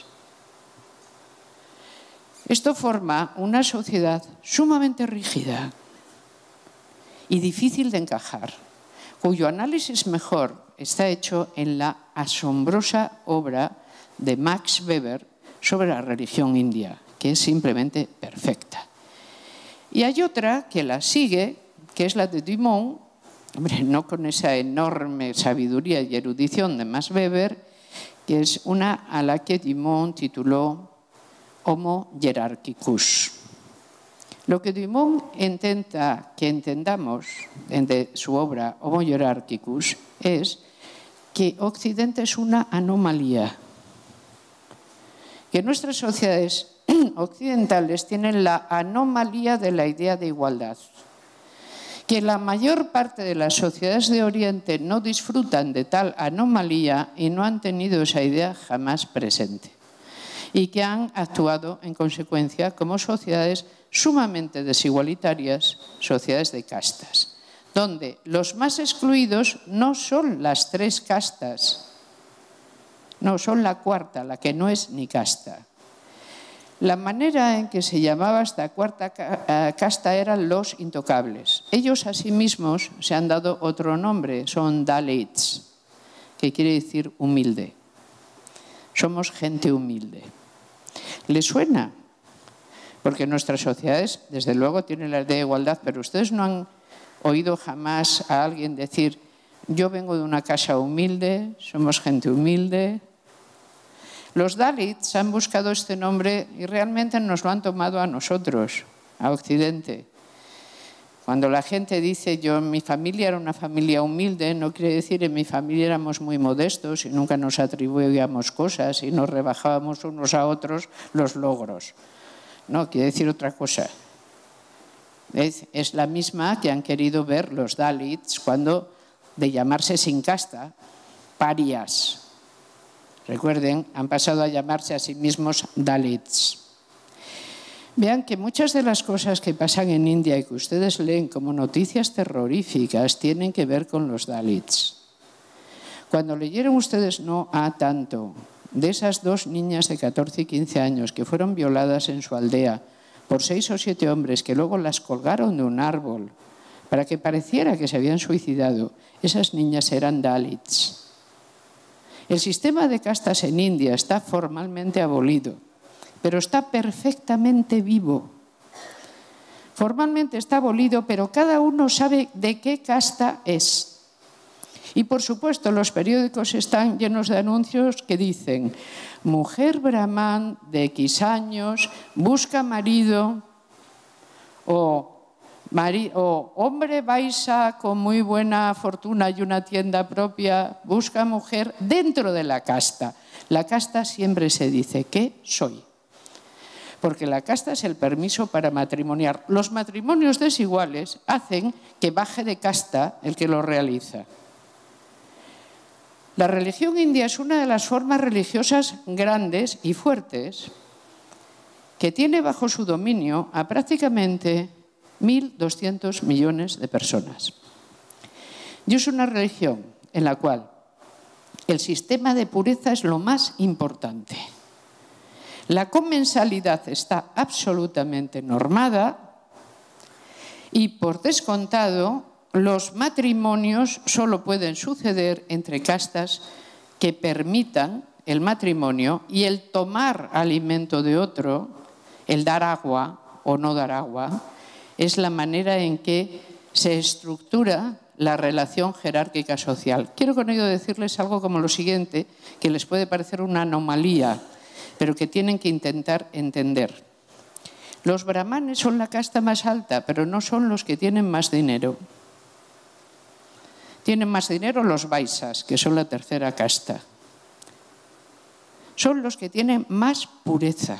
Esto forma una sociedad sumamente rígida y difícil de encajar, cuyo análisis mejor está hecho en la asombrosa obra de Max Weber sobre la religión india, que es simplemente perfecta. Y hay otra que la sigue, que es la de Dumont, hombre, no con esa enorme sabiduría y erudición de Max Weber, que es una a la que Dumont tituló Homo Hierarchicus. Lo que Dumont intenta que entendamos de su obra Homo Hierarchicus es que Occidente es una anomalía, que nuestras sociedades occidentales tienen la anomalía de la idea de igualdad, que la mayor parte de las sociedades de Oriente no disfrutan de tal anomalía y no han tenido esa idea jamás presente, y que han actuado en consecuencia como sociedades sumamente desigualitarias, sociedades de castas, donde los más excluidos no son las 3 castas, no, son la cuarta, la que no es ni casta. La manera en que se llamaba esta cuarta casta eran los intocables. Ellos a sí mismos se han dado otro nombre, son Dalits, que quiere decir humilde. Somos gente humilde. ¿Les suena? Porque nuestras sociedades, desde luego, tienen la idea de igualdad, pero ustedes no han oído jamás a alguien decir: yo vengo de una casa humilde, somos gente humilde. Los Dalits han buscado este nombre y realmente nos lo han tomado a nosotros, a Occidente. Cuando la gente dice, yo en mi familia era una familia humilde, no quiere decir en mi familia éramos muy modestos y nunca nos atribuíamos cosas y nos rebajábamos unos a otros los logros. No, quiere decir otra cosa. Es la misma que han querido ver los Dalits cuando, de llamarse sin casta, parias. Recuerden, han pasado a llamarse a sí mismos Dalits. Vean que muchas de las cosas que pasan en India y que ustedes leen como noticias terroríficas tienen que ver con los Dalits. Cuando leyeron ustedes No a tanto de esas dos niñas de 14 y 15 años que fueron violadas en su aldea por 6 o 7 hombres que luego las colgaron de un árbol para que pareciera que se habían suicidado, esas niñas eran Dalits. El sistema de castas en India está formalmente abolido, pero está perfectamente vivo. Formalmente está abolido, pero cada uno sabe de qué casta es. Y por supuesto los periódicos están llenos de anuncios que dicen: mujer brahman de X años busca marido, o hombre vaisa con muy buena fortuna y una tienda propia busca mujer dentro de la casta. La casta siempre se dice ¿qué soy? Porque la casta es el permiso para matrimoniar. Los matrimonios desiguales hacen que baje de casta el que lo realiza. La religión india es una de las formas religiosas grandes y fuertes que tiene bajo su dominio a prácticamente 1.200 millones de personas. Y es una religión en la cual el sistema de pureza es lo más importante. La comensalidad está absolutamente normada y, por descontado, los matrimonios solo pueden suceder entre castas que permitan el matrimonio y el tomar alimento de otro, el dar agua o no dar agua, es la manera en que se estructura la relación jerárquica social. Quiero con ello decirles algo como lo siguiente, que les puede parecer una anomalía, pero que tienen que intentar entender. Los brahmanes son la casta más alta, pero no son los que tienen más dinero. Tienen más dinero los vaisas, que son la tercera casta. Son los que tienen más pureza.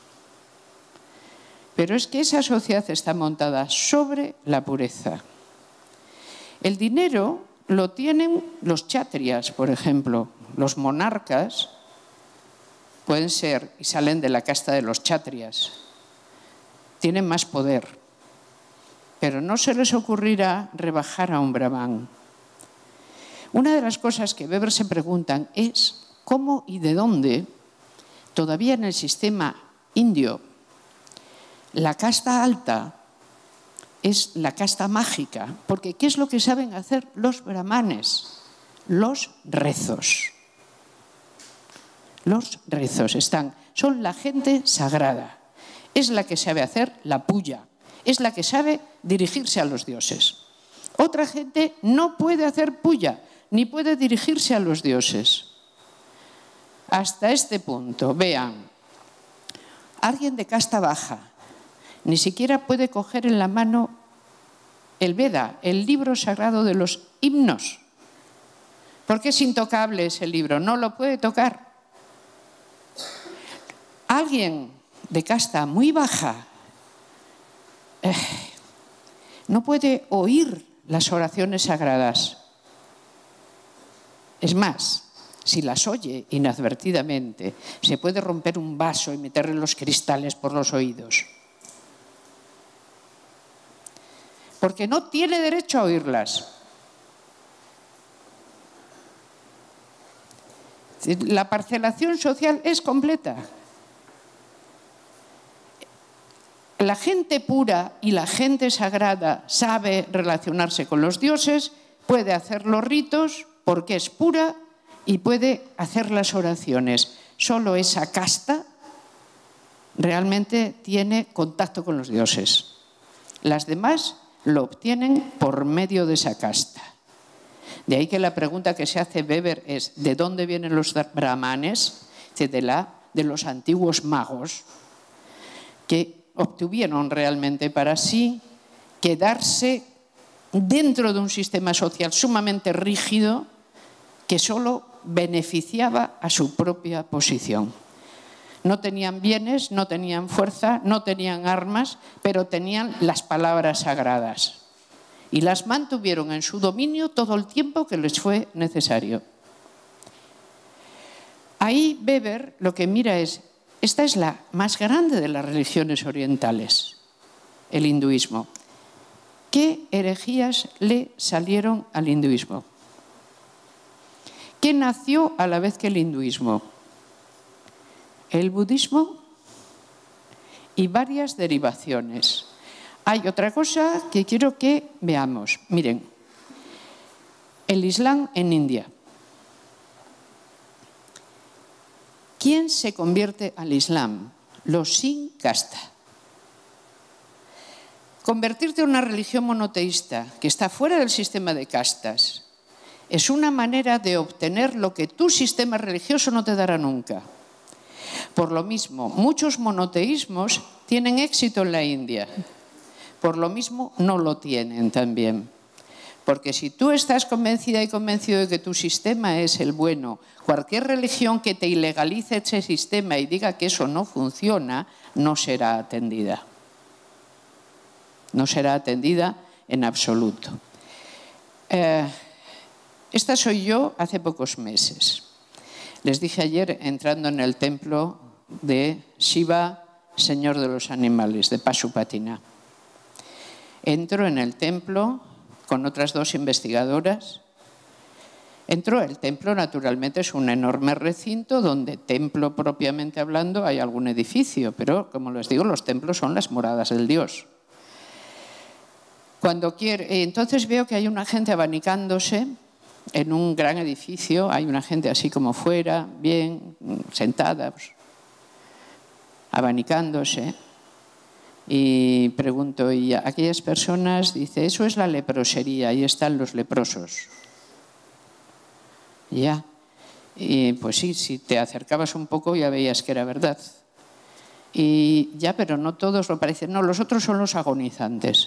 Pero es que esa sociedad está montada sobre la pureza. El dinero lo tienen los kshatriyas, por ejemplo. Los monarcas pueden ser y salen de la casta de los kshatriyas. Tienen más poder. Pero no se les ocurrirá rebajar a un brahman. Una de las cosas que Weber se preguntan es cómo y de dónde todavía en el sistema indio la casta alta es la casta mágica, porque ¿qué es lo que saben hacer los brahmanes? Los rezos. Los rezos son la gente sagrada. Es la que sabe hacer la puya, es la que sabe dirigirse a los dioses. Otra gente no puede hacer puya, ni puede dirigirse a los dioses. Hasta este punto, vean, alguien de casta baja ni siquiera puede coger en la mano el Veda, el libro sagrado de los himnos, porque es intocable ese libro, no lo puede tocar. Alguien de casta muy baja no puede oír las oraciones sagradas. Es más, si las oye inadvertidamente, se puede romper un vaso y meterle los cristales por los oídos. Porque no tiene derecho a oírlas. La parcelación social es completa. La gente pura y la gente sagrada sabe relacionarse con los dioses, puede hacer los ritos porque es pura y puede hacer las oraciones. Solo esa casta realmente tiene contacto con los dioses. Las demás lo obtienen por medio de esa casta. De ahí que la pregunta que se hace Weber es ¿de dónde vienen los brahmanes? De los antiguos magos que obtuvieron realmente para sí quedarse dentro de un sistema social sumamente rígido que solo beneficiaba a su propia posición. No tenían bienes, no tenían fuerza, no tenían armas, pero tenían las palabras sagradas. Y las mantuvieron en su dominio todo el tiempo que les fue necesario. Ahí Weber lo que mira es, esta es la más grande de las religiones orientales, el hinduismo. ¿Qué herejías le salieron al hinduismo? ¿Qué nació a la vez que el hinduismo? El budismo y varias derivaciones. Hay otra cosa que quiero que veamos. Miren, el Islam en India. ¿Quién se convierte al Islam? Los sin casta. Convertirte en una religión monoteísta que está fuera del sistema de castas es una manera de obtener lo que tu sistema religioso no te dará nunca. Por lo mismo, muchos monoteísmos tienen éxito en la India. Por lo mismo, no lo tienen también. Porque si tú estás convencida y convencido de que tu sistema es el bueno, cualquier religión que te ilegalice ese sistema y diga que eso no funciona, no será atendida. No será atendida en absoluto. Esta soy yo hace pocos meses. Les dije ayer, entrando en el templo de Shiva, señor de los animales, de Pashupatinath. Entro en el templo con otras dos investigadoras. Entro, el templo naturalmente es un enorme recinto donde, templo propiamente hablando, hay algún edificio, pero como les digo, los templos son las moradas del Dios. Entonces veo que hay una gente abanicándose en un gran edificio, hay una gente así como fuera, bien, sentada, pues, abanicándose. Y pregunto, y aquellas personas, dice, eso es la leprosería, ahí están los leprosos. Ya. Y pues sí, si te acercabas un poco ya veías que era verdad. Y ya, pero no todos lo parecen. No, los otros son los agonizantes.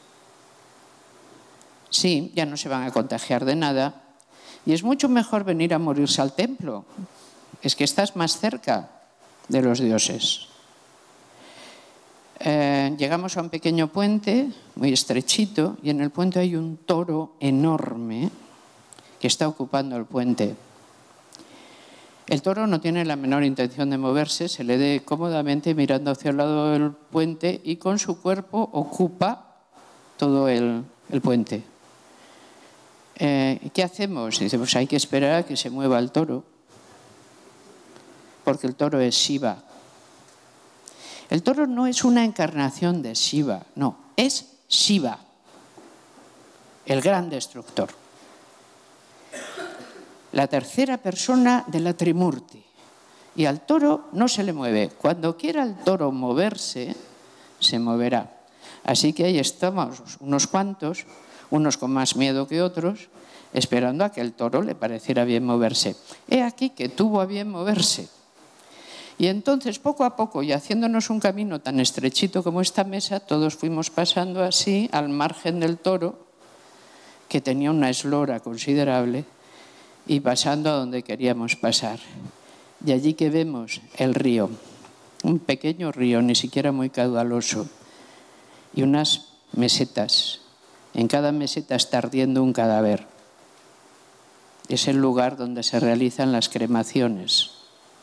Sí, ya no se van a contagiar de nada. Y es mucho mejor venir a morirse al templo. Es que estás más cerca de los dioses. Llegamos a un pequeño puente, muy estrechito, y en el puente hay un toro enorme que está ocupando el puente. El toro no tiene la menor intención de moverse, se le ve cómodamente mirando hacia el lado del puente y con su cuerpo ocupa todo el puente. ¿Qué hacemos? Dice, pues hay que esperar a que se mueva el toro, porque el toro es Shiva. El toro no es una encarnación de Shiva, no, es Shiva, el gran destructor. La tercera persona de la Trimurti. Y al toro no se le mueve. Cuando quiera el toro moverse, se moverá. Así que ahí estamos unos cuantos, unos con más miedo que otros, esperando a que el toro le pareciera bien moverse. He aquí que tuvo a bien moverse. Y entonces, poco a poco, y haciéndonos un camino tan estrechito como esta mesa, todos fuimos pasando así al margen del toro, que tenía una eslora considerable, y pasando a donde queríamos pasar. Y allí que vemos el río, un pequeño río, ni siquiera muy caudaloso, y unas mesetas. En cada meseta está ardiendo un cadáver. Es el lugar donde se realizan las cremaciones.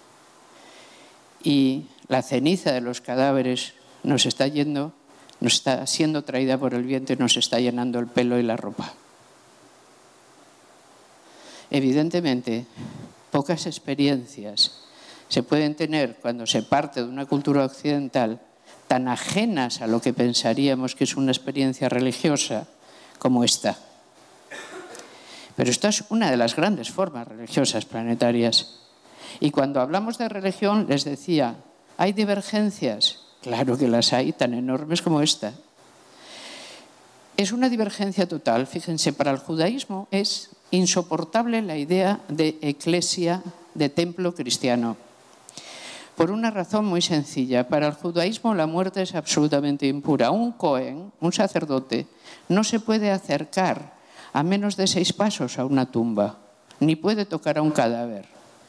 Y la ceniza de los cadáveres nos está siendo traída por el viento y nos está llenando el pelo y la ropa. Evidentemente, pocas experiencias se pueden tener cuando se parte de una cultura occidental tan ajenas a lo que pensaríamos que es una experiencia religiosa como esta. Pero esta es una de las grandes formas religiosas planetarias. Y cuando hablamos de religión, les decía, ¿hay divergencias? Claro que las hay, tan enormes como esta. Es una divergencia total. Fíjense, para el judaísmo es insoportable la idea de eclesia, de templo cristiano. por una razón muy sencilla. Para el judaísmo la muerte es absolutamente impura. Un cohen, un sacerdote, no se puede acercar a menos de 6 pasos a una tumba, ni puede tocar a un cadáver.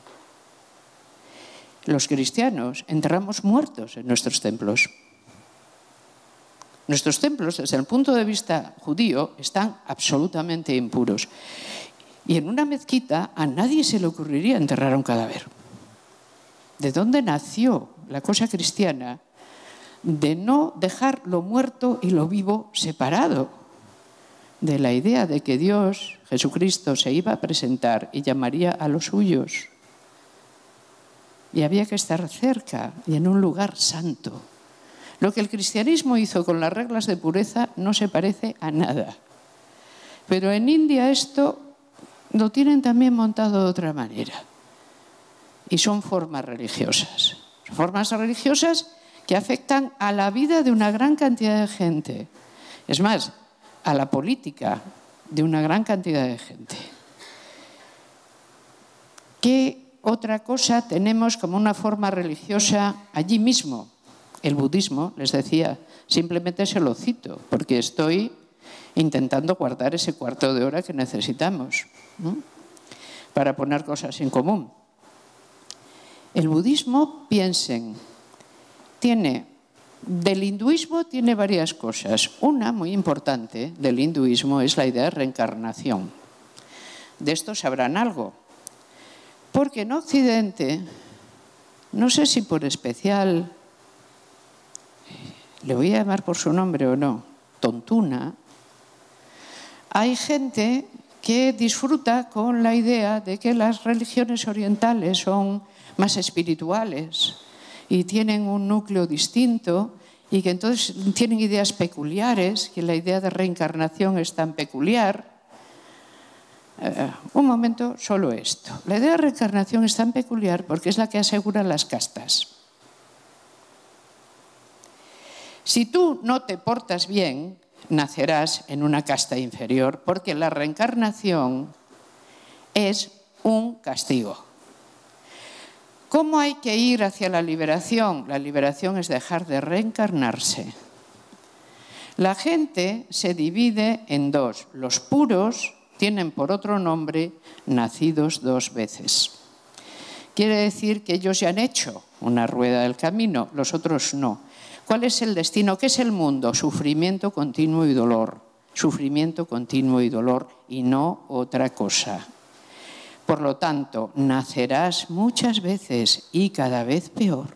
Los cristianos enterramos muertos en nuestros templos. Nuestros templos, desde el punto de vista judío, están absolutamente impuros. Y en una mezquita a nadie se le ocurriría enterrar a un cadáver. ¿De dónde nació la cosa cristiana de no dejar lo muerto y lo vivo separado? De la idea de que Dios, Jesucristo, se iba a presentar y llamaría a los suyos. Y había que estar cerca y en un lugar santo. Lo que el cristianismo hizo con las reglas de pureza no se parece a nada. Pero en India esto lo tienen también montado de otra manera. Y son formas religiosas. Formas religiosas que afectan a la vida de una gran cantidad de gente. Es más, a la política de una gran cantidad de gente. ¿Qué otra cosa tenemos como una forma religiosa allí mismo? El budismo, les decía, simplemente se lo cito, porque estoy intentando guardar ese cuarto de hora que necesitamos, ¿no?, para poner cosas en común. El budismo, piensen, del hinduismo tiene varias cosas. Una muy importante del hinduismo es la idea de reencarnación. De esto sabrán algo. Porque en Occidente, no sé si por especial, le voy a llamar por su nombre o no, tontuna, hay gente que disfruta con la idea de que las religiones orientales son más espirituales y tienen un núcleo distinto y que entonces tienen ideas peculiares, que la idea de reencarnación es tan peculiar. Un momento, solo esto. La idea de reencarnación es tan peculiar porque es la que asegura las castas. Si tú no te portas bien, nacerás en una casta inferior, porque la reencarnación es un castigo. ¿Cómo hay que ir hacia la liberación? La liberación es dejar de reencarnarse. La gente se divide en dos. Los puros tienen por otro nombre nacidos 2 veces. Quiere decir que ellos ya han hecho una rueda del camino, los otros no. ¿Cuál es el destino? ¿Qué es el mundo? Sufrimiento continuo y dolor. Sufrimiento continuo y dolor y no otra cosa. Por lo tanto, nacerás muchas veces y cada vez peor.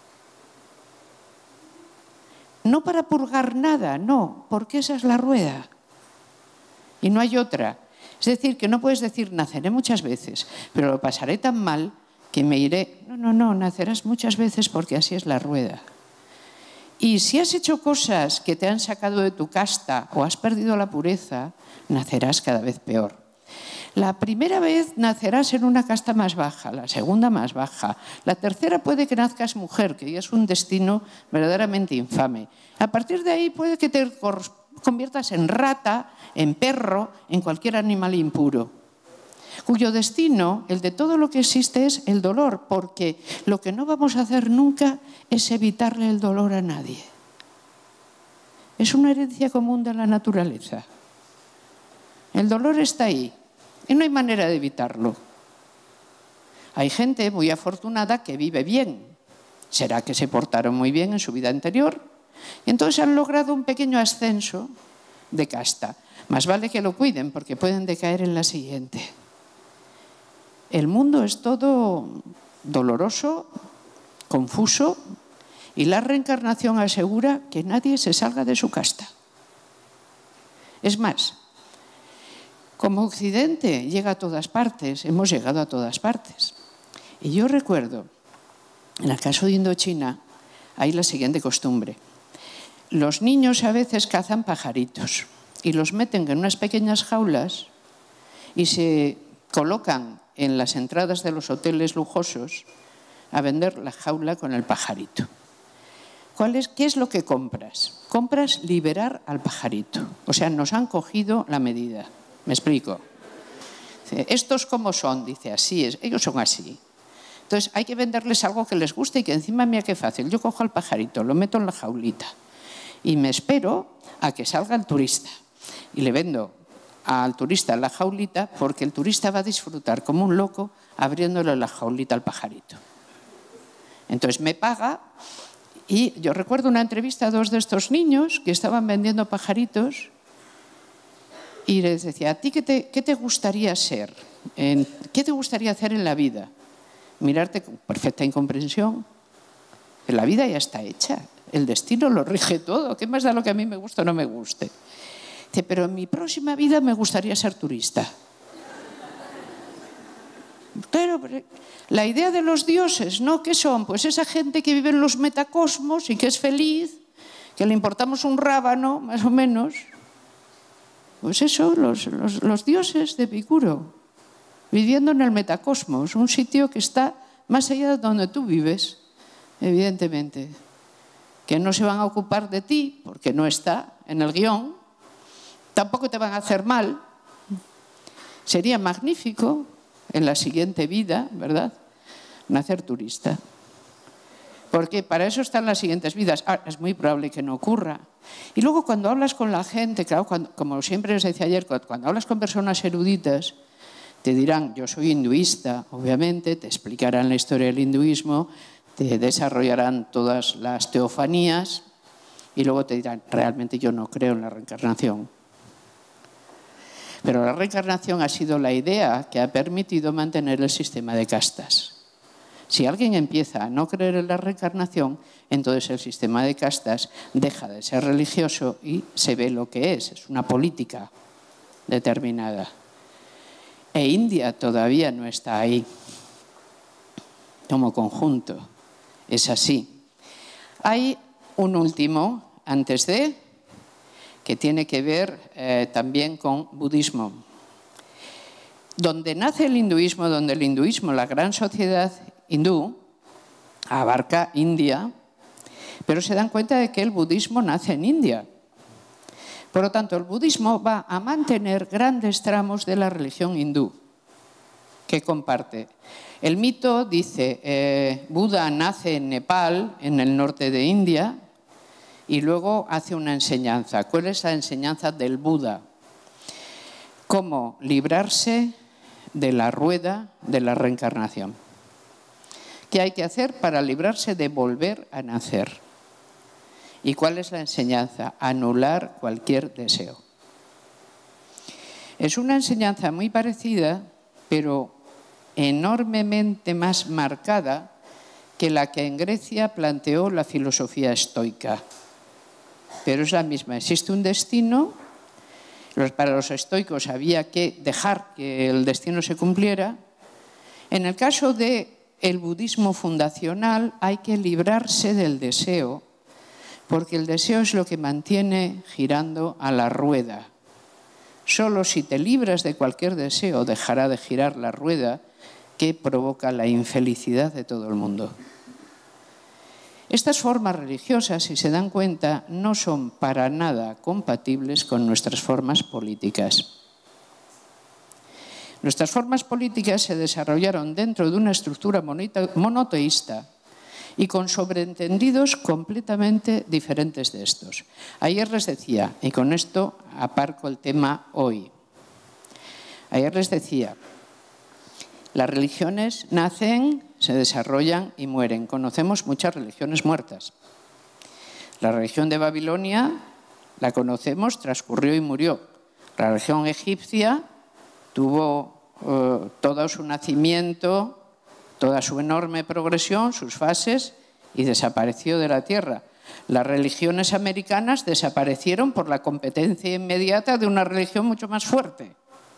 No para purgar nada, no, porque esa es la rueda. Y no hay otra. Es decir, que no puedes decir, naceré muchas veces, pero lo pasaré tan mal que me iré. No, nacerás muchas veces porque así es la rueda. Y si has hecho cosas que te han sacado de tu casta o has perdido la pureza, nacerás cada vez peor. La primera vez nacerás en una casta más baja, la segunda más baja, la tercera puede que nazcas mujer, que ya es un destino verdaderamente infame. A partir de ahí puede que te conviertas en rata, en perro, en cualquier animal impuro, cuyo destino, el de todo lo que existe, es el dolor, porque lo que no vamos a hacer nunca es evitarle el dolor a nadie. Es una herencia común de la naturaleza. El dolor está ahí y no hay manera de evitarlo. Hay gente muy afortunada que vive bien. Será que se portaron muy bien en su vida anterior y entonces han logrado un pequeño ascenso de casta. Más vale que lo cuiden porque pueden decaer en la siguiente. El mundo es todo doloroso, confuso, y la reencarnación asegura que nadie se salga de su casta. Es más, como Occidente llega a todas partes, hemos llegado a todas partes. Y yo recuerdo, en el caso de Indochina, hay la siguiente costumbre. Los niños a veces cazan pajaritos y los meten en unas pequeñas jaulas y se colocan en las entradas de los hoteles lujosos a vender la jaula con el pajarito. ¿Qué es lo que compras? Compras liberar al pajarito. O sea, nos han cogido la medida. ¿Me explico? Dice, ¿estos cómo son? Dice, así es. Ellos son así. Entonces hay que venderles algo que les guste y que encima, mira qué fácil, yo cojo al pajarito, lo meto en la jaulita y me espero a que salga el turista y le vendo al turista la jaulita, porque el turista va a disfrutar como un loco abriéndole la jaulita al pajarito. Entonces me paga, y yo recuerdo una entrevista a dos de estos niños que estaban vendiendo pajaritos y les decía, ¿a ti qué te gustaría ser? ¿Qué te gustaría hacer en la vida? Mirarte con perfecta incomprensión. La vida ya está hecha, el destino lo rige todo, ¿qué más da lo que a mí me gusta o no me guste? Dice, pero en mi próxima vida me gustaría ser turista. Claro, pero la idea de los dioses, ¿no? ¿Qué son? Pues esa gente que vive en los metacosmos y que es feliz, que le importamos un rábano, más o menos. Pues eso, los dioses de Epicuro, viviendo en el metacosmos, un sitio que está más allá de donde tú vives, evidentemente. Que no se van a ocupar de ti, porque no está en el guión, tampoco te van a hacer mal. Sería magnífico en la siguiente vida, ¿verdad?, nacer turista. Porque para eso están las siguientes vidas. Es muy probable que no ocurra. Y luego cuando hablas con la gente, claro, como siempre les decía ayer, cuando hablas con personas eruditas, te dirán, yo soy hinduista, obviamente, te explicarán la historia del hinduismo, te desarrollarán todas las teofanías y luego te dirán, realmente yo no creo en la reencarnación. Pero la reencarnación ha sido la idea que ha permitido mantener el sistema de castas. Si alguien empieza a no creer en la reencarnación, entonces el sistema de castas deja de ser religioso y se ve lo que es una política determinada. E India todavía no está ahí como conjunto, es así. Hay un último, antes de, que tiene que ver también con budismo. Donde nace el hinduismo, la gran sociedad hindú, abarca India, pero se dan cuenta de que el budismo nace en India. Por lo tanto, el budismo va a mantener grandes tramos de la religión hindú que comparte. El mito dice, Buda nace en Nepal, en el norte de India, y luego hace una enseñanza. ¿Cuál es la enseñanza del Buda? Cómo librarse de la rueda de la reencarnación. ¿Qué hay que hacer para librarse de volver a nacer? ¿Y cuál es la enseñanza? Anular cualquier deseo. Es una enseñanza muy parecida, pero enormemente más marcada que la que en Grecia planteó la filosofía estoica. Pero es la misma. Existe un destino. Para los estoicos había que dejar que el destino se cumpliera. En el caso del budismo fundacional hay que librarse del deseo, porque el deseo es lo que mantiene girando a la rueda. Solo si te libras de cualquier deseo dejará de girar la rueda que provoca la infelicidad de todo el mundo. Estas formas religiosas, si se dan cuenta, no son para nada compatibles con nuestras formas políticas. Nuestras formas políticas se desarrollaron dentro de una estructura monoteísta y con sobreentendidos completamente diferentes de estos. Ayer les decía, y con esto aparco el tema hoy, ayer les decía, las religiones nacen, se desarrollan y mueren. Conocemos muchas religiones muertas. La religión de Babilonia, la conocemos, transcurrió y murió. La religión egipcia tuvo todo su nacimiento, toda su enorme progresión, sus fases, y desapareció de la tierra. Las religiones americanas desaparecieron por la competencia inmediata de una religión mucho más fuerte.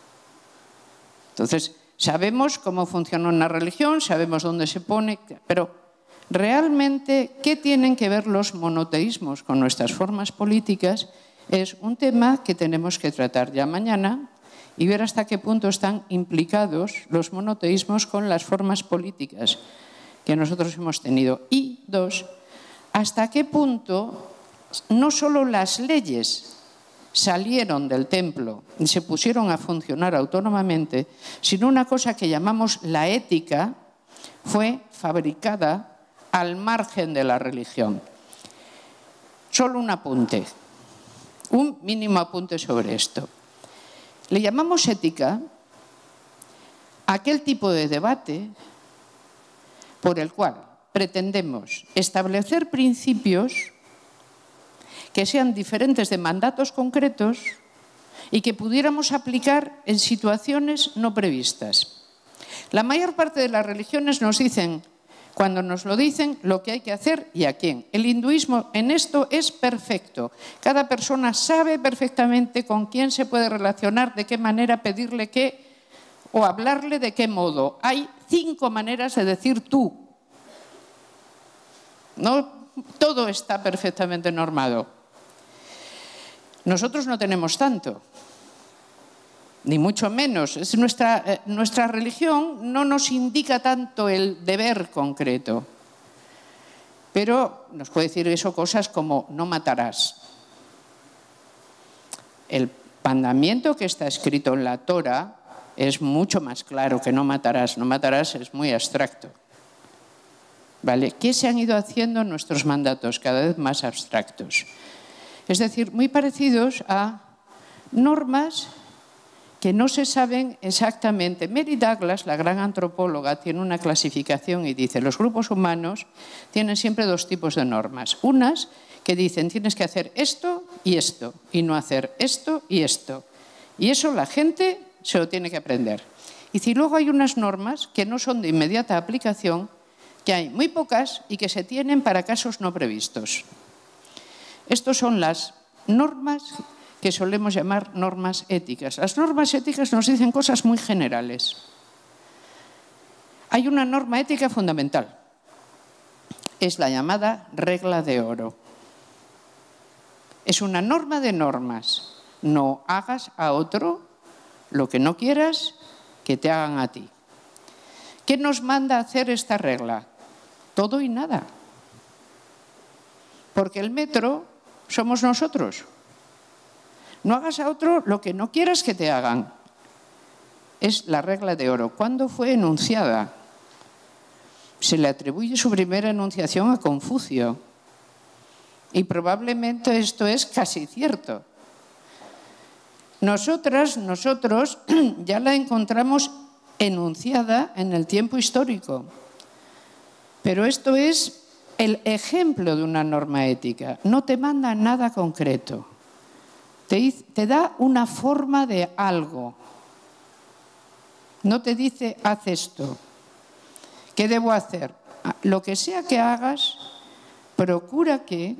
Entonces, sabemos cómo funciona una religión, sabemos dónde se pone, pero realmente, ¿qué tienen que ver los monoteísmos con nuestras formas políticas? Es un tema que tenemos que tratar ya mañana y ver hasta qué punto están implicados los monoteísmos con las formas políticas que nosotros hemos tenido. Y dos, hasta qué punto no solo las leyes salieron del templo y se pusieron a funcionar autónomamente, sino una cosa que llamamos la ética, fue fabricada al margen de la religión. Solo un apunte, un mínimo apunte sobre esto. Le llamamos ética a aquel tipo de debate por el cual pretendemos establecer principios que sean diferentes de mandatos concretos y que pudiéramos aplicar en situaciones no previstas. La mayor parte de las religiones nos dicen, cuando nos lo dicen, lo que hay que hacer y a quién. El hinduismo en esto es perfecto. Cada persona sabe perfectamente con quién se puede relacionar, de qué manera pedirle qué o hablarle de qué modo. Hay 5 maneras de decir tú. No, todo está perfectamente normado. Nosotros no tenemos tanto, ni mucho menos. Nuestra religión no nos indica tanto el deber concreto, pero nos puede decir eso cosas como no matarás. El mandamiento que está escrito en la Torá es mucho más claro que no matarás. No matarás es muy abstracto. ¿Vale? ¿Qué se han ido haciendo nuestros mandatos? Cada vez más abstractos. Es decir, muy parecidos a normas que no se saben exactamente. Mary Douglas, la gran antropóloga, tiene una clasificación y dice, los grupos humanos tienen siempre 2 tipos de normas. Unas que dicen, tienes que hacer esto, y no hacer esto y esto. Y eso la gente se lo tiene que aprender. Y si luego hay unas normas que no son de inmediata aplicación, que hay muy pocas y que se tienen para casos no previstos. Estas son las normas que solemos llamar normas éticas. Las normas éticas nos dicen cosas muy generales. Hay una norma ética fundamental. Es la llamada regla de oro. Es una norma de normas. No hagas a otro lo que no quieras que te hagan a ti. ¿Qué nos manda a hacer esta regla? Todo y nada. Porque el metro somos nosotros. No hagas a otro lo que no quieras que te hagan. Es la regla de oro. ¿Cuándo fue enunciada? Se le atribuye su primera enunciación a Confucio. Y probablemente esto es casi cierto. Nosotros ya la encontramos enunciada en el tiempo histórico. Pero esto es el ejemplo de una norma ética. No te manda nada concreto. Te da una forma de algo. No te dice, haz esto. ¿Qué debo hacer? Lo que sea que hagas, procura que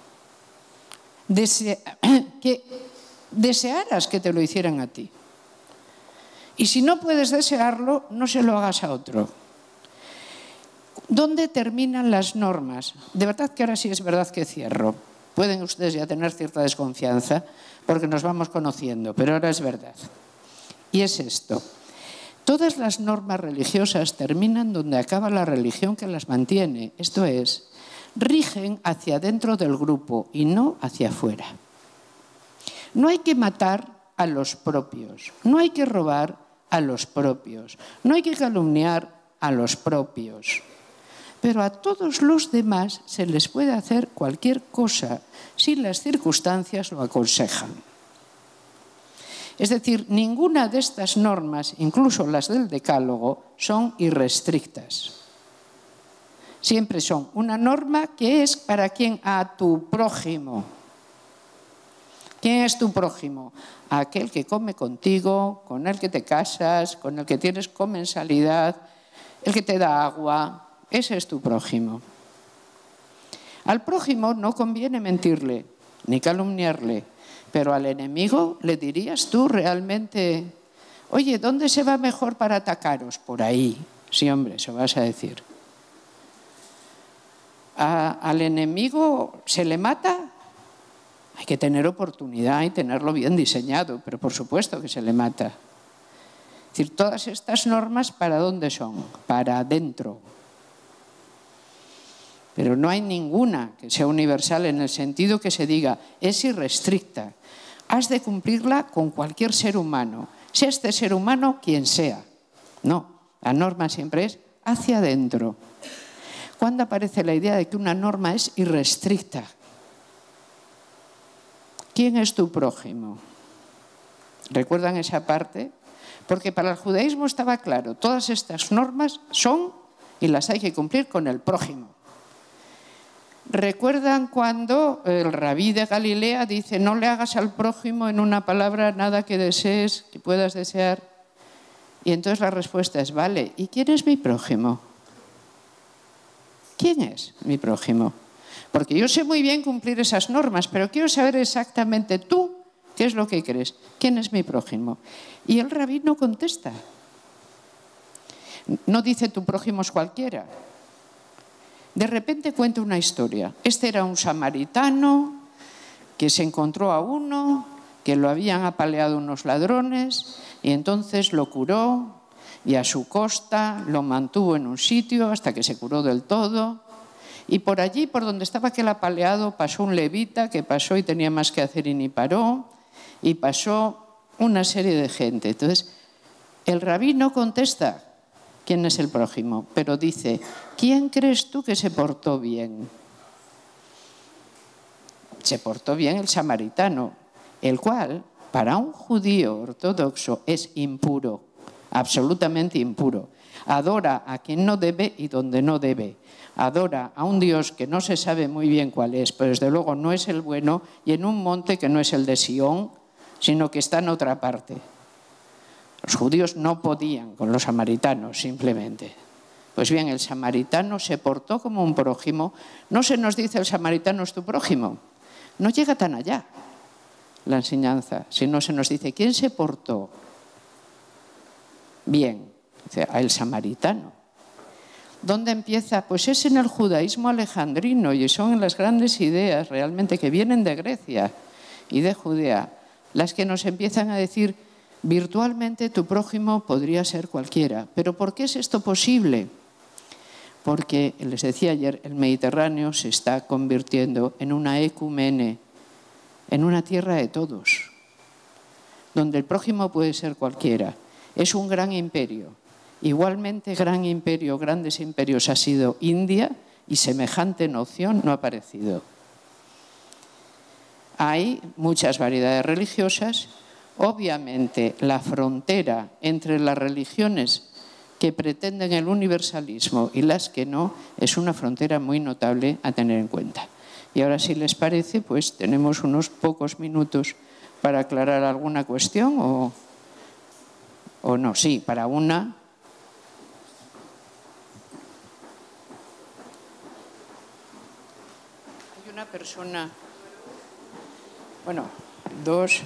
desearas que te lo hicieran a ti. Y si no puedes desearlo, no se lo hagas a otro. ¿Dónde terminan las normas? De verdad que ahora sí es verdad que cierro. Pueden ustedes ya tener cierta desconfianza porque nos vamos conociendo, pero ahora es verdad. Y es esto. Todas las normas religiosas terminan donde acaba la religión que las mantiene. Esto es, rigen hacia dentro del grupo y no hacia afuera. No hay que matar a los propios, no hay que robar a los propios, no hay que calumniar a los propios. Pero a todos los demás se les puede hacer cualquier cosa si las circunstancias lo aconsejan. Es decir, ninguna de estas normas, incluso las del Decálogo, son irrestrictas. Siempre son una norma que es para quién, a tu prójimo. ¿Quién es tu prójimo? Aquel que come contigo, con el que te casas, con el que tienes comensalidad, el que te da agua. Ese es tu prójimo. Al prójimo no conviene mentirle ni calumniarle, pero al enemigo le dirías tú realmente, oye, ¿dónde se va mejor para atacaros? Por ahí. Sí, hombre, eso vas a decir. ¿Al enemigo se le mata? Hay que tener oportunidad y tenerlo bien diseñado, pero por supuesto que se le mata. Es decir, todas estas normas, ¿para dónde son? Para adentro. Pero no hay ninguna que sea universal en el sentido que se diga, es irrestricta. Has de cumplirla con cualquier ser humano, sea este ser humano quien sea. No, la norma siempre es hacia adentro. ¿Cuándo aparece la idea de que una norma es irrestricta? ¿Quién es tu prójimo? ¿Recuerdan esa parte? Porque para el judaísmo estaba claro, todas estas normas son y las hay que cumplir con el prójimo. ¿Recuerdan cuando el rabí de Galilea dice no le hagas al prójimo en una palabra nada que desees, que puedas desear? Y entonces la respuesta es, vale, ¿y quién es mi prójimo? ¿Quién es mi prójimo? Porque yo sé muy bien cumplir esas normas, pero quiero saber exactamente tú qué es lo que crees. ¿Quién es mi prójimo? Y el rabí no contesta. No dice tu prójimo es cualquiera. De repente cuenta una historia. Este era un samaritano que se encontró a uno, que lo habían apaleado unos ladrones y entonces lo curó y a su costa lo mantuvo en un sitio hasta que se curó del todo. Y por allí, por donde estaba aquel apaleado, pasó un levita que pasó y tenía más que hacer y ni paró, y pasó una serie de gente. Entonces, el rabí no contesta quién es el prójimo, pero dice, ¿quién crees tú que se portó bien? Se portó bien el samaritano, el cual, para un judío ortodoxo, es impuro, absolutamente impuro. Adora a quien no debe y donde no debe. Adora a un Dios que no se sabe muy bien cuál es, pero desde luego no es el bueno, y en un monte que no es el de Sión, sino que está en otra parte. Los judíos no podían con los samaritanos, simplemente. Pues bien, el samaritano se portó como un prójimo. No se nos dice el samaritano es tu prójimo. No llega tan allá la enseñanza, sino se nos dice ¿quién se portó bien? El samaritano. ¿Dónde empieza? Pues es en el judaísmo alejandrino y son las grandes ideas realmente que vienen de Grecia y de Judea las que nos empiezan a decir virtualmente tu prójimo podría ser cualquiera. ¿Pero por qué es esto posible? Porque, les decía ayer, el Mediterráneo se está convirtiendo en una ecumene, en una tierra de todos, donde el prójimo puede ser cualquiera. Es un gran imperio. Igualmente gran imperio, grandes imperios ha sido India y semejante noción no ha aparecido. Hay muchas variedades religiosas. Obviamente la frontera entre las religiones que pretenden el universalismo y las que no es una frontera muy notable a tener en cuenta. Y ahora, si les parece, pues tenemos unos pocos minutos para aclarar alguna cuestión o no. Sí, para una. Hay una persona, bueno, dos.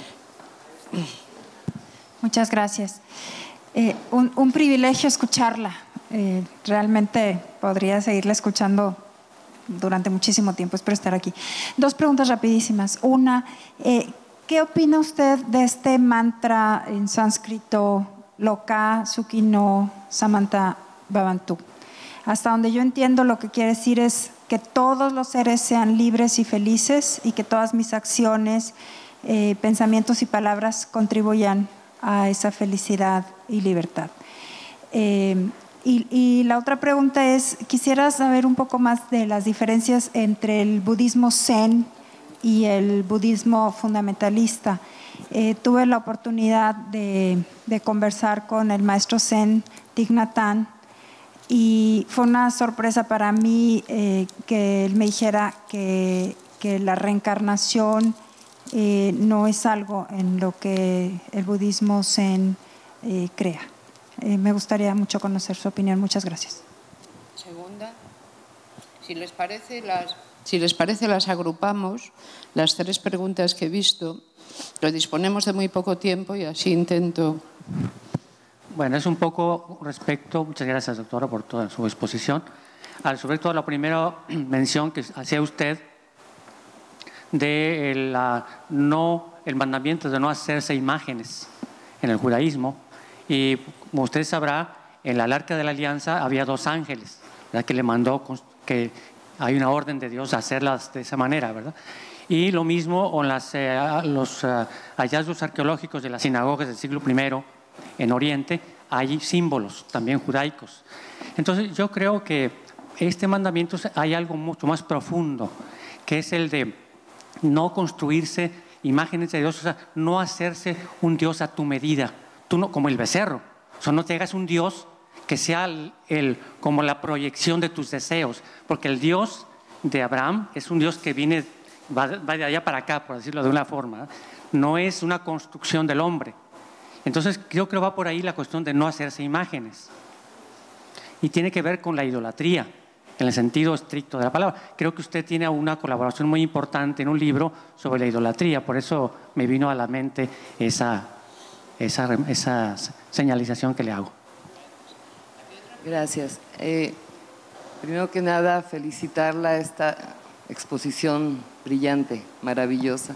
Muchas gracias. Un privilegio escucharla. Realmente podría seguirla escuchando durante muchísimo tiempo. Espero estar aquí. Dos preguntas rapidísimas. Una, ¿qué opina usted de este mantra en sánscrito Loka Sukhino Samanta Bhavantu? Hasta donde yo entiendo, lo que quiere decir es que todos los seres sean libres y felices y que todas mis acciones, pensamientos y palabras contribuyan a esa felicidad y libertad. Y la otra pregunta es, quisiera saber un poco más de las diferencias entre el budismo zen y el budismo fundamentalista. Tuve la oportunidad de conversar con el maestro zen Thich Nhat Hanh y fue una sorpresa para mí que él me dijera que la reencarnación no es algo en lo que el budismo zen crea. Me gustaría mucho conocer su opinión. Muchas gracias. Segunda, si les parece las agrupamos, las tres preguntas que he visto. Lo disponemos de muy poco tiempo y así intento. Bueno, es un poco respecto, muchas gracias doctora por toda su exposición, sobre todo la primera mención que hacía usted de el mandamiento de no hacerse imágenes en el judaísmo. Y como usted sabrá, en la Arca de la Alianza había dos ángeles, ¿verdad?, que le mandó, que hay una orden de Dios a hacerlas de esa manera, ¿verdad? Y lo mismo con los hallazgos arqueológicos de las sinagogas del siglo I en Oriente, hay símbolos también judaicos. Entonces yo creo que este mandamiento hay algo mucho más profundo, que es el de no construirse imágenes de Dios, o sea, no hacerse un Dios a tu medida, tú no, como el becerro, o sea, no te hagas un Dios que sea como la proyección de tus deseos, porque el Dios de Abraham es un Dios que va de allá para acá, por decirlo de una forma, no es una construcción del hombre. Entonces yo creo que va por ahí la cuestión de no hacerse imágenes, y tiene que ver con la idolatría, en el sentido estricto de la palabra. Creo que usted tiene una colaboración muy importante en un libro sobre la idolatría, por eso me vino a la mente esa señalización que le hago. Gracias. Primero que nada, felicitarla, esta exposición brillante, maravillosa.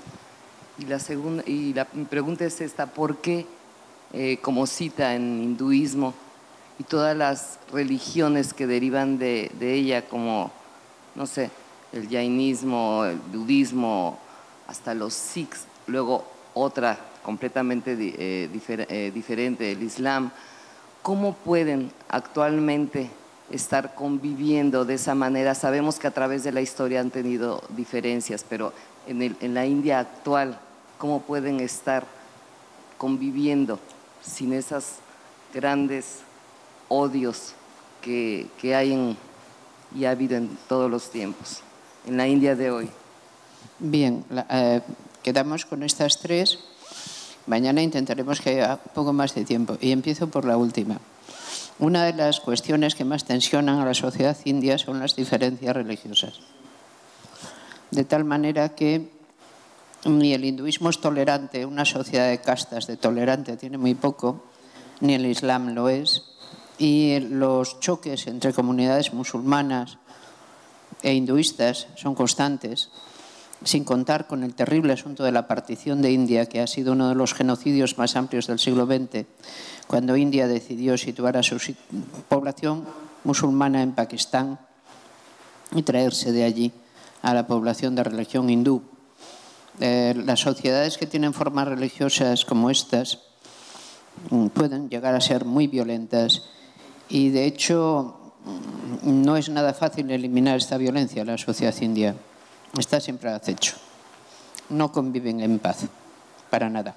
Mi pregunta es esta: ¿por qué, como cita en hinduismo y todas las religiones que derivan de ella, como, no sé, el jainismo, el budismo, hasta los sikhs, luego otra completamente diferente, el islam, cómo pueden actualmente estar conviviendo de esa manera? Sabemos que a través de la historia han tenido diferencias, pero en la India actual, ¿cómo pueden estar conviviendo sin esas grandes odios que hay y ha habido en todos los tiempos, en la India de hoy? Bien, quedamos con estas tres. Mañana intentaremos que haya un poco más de tiempo. Y empiezo por la última. Una de las cuestiones que más tensionan a la sociedad india son las diferencias religiosas. De tal manera que ni el hinduismo es tolerante, una sociedad de castas de tolerante tiene muy poco, ni el islam lo es. Y los choques entre comunidades musulmanas e hinduistas son constantes, sin contar con el terrible asunto de la partición de India, que ha sido uno de los genocidios más amplios del siglo XX, cuando India decidió situar a su población musulmana en Pakistán y traerse de allí a la población de religión hindú. Las sociedades que tienen formas religiosas como estas pueden llegar a ser muy violentas. Y de hecho no es nada fácil eliminar esta violencia en la sociedad india. Está siempre al acecho. No conviven en paz, para nada.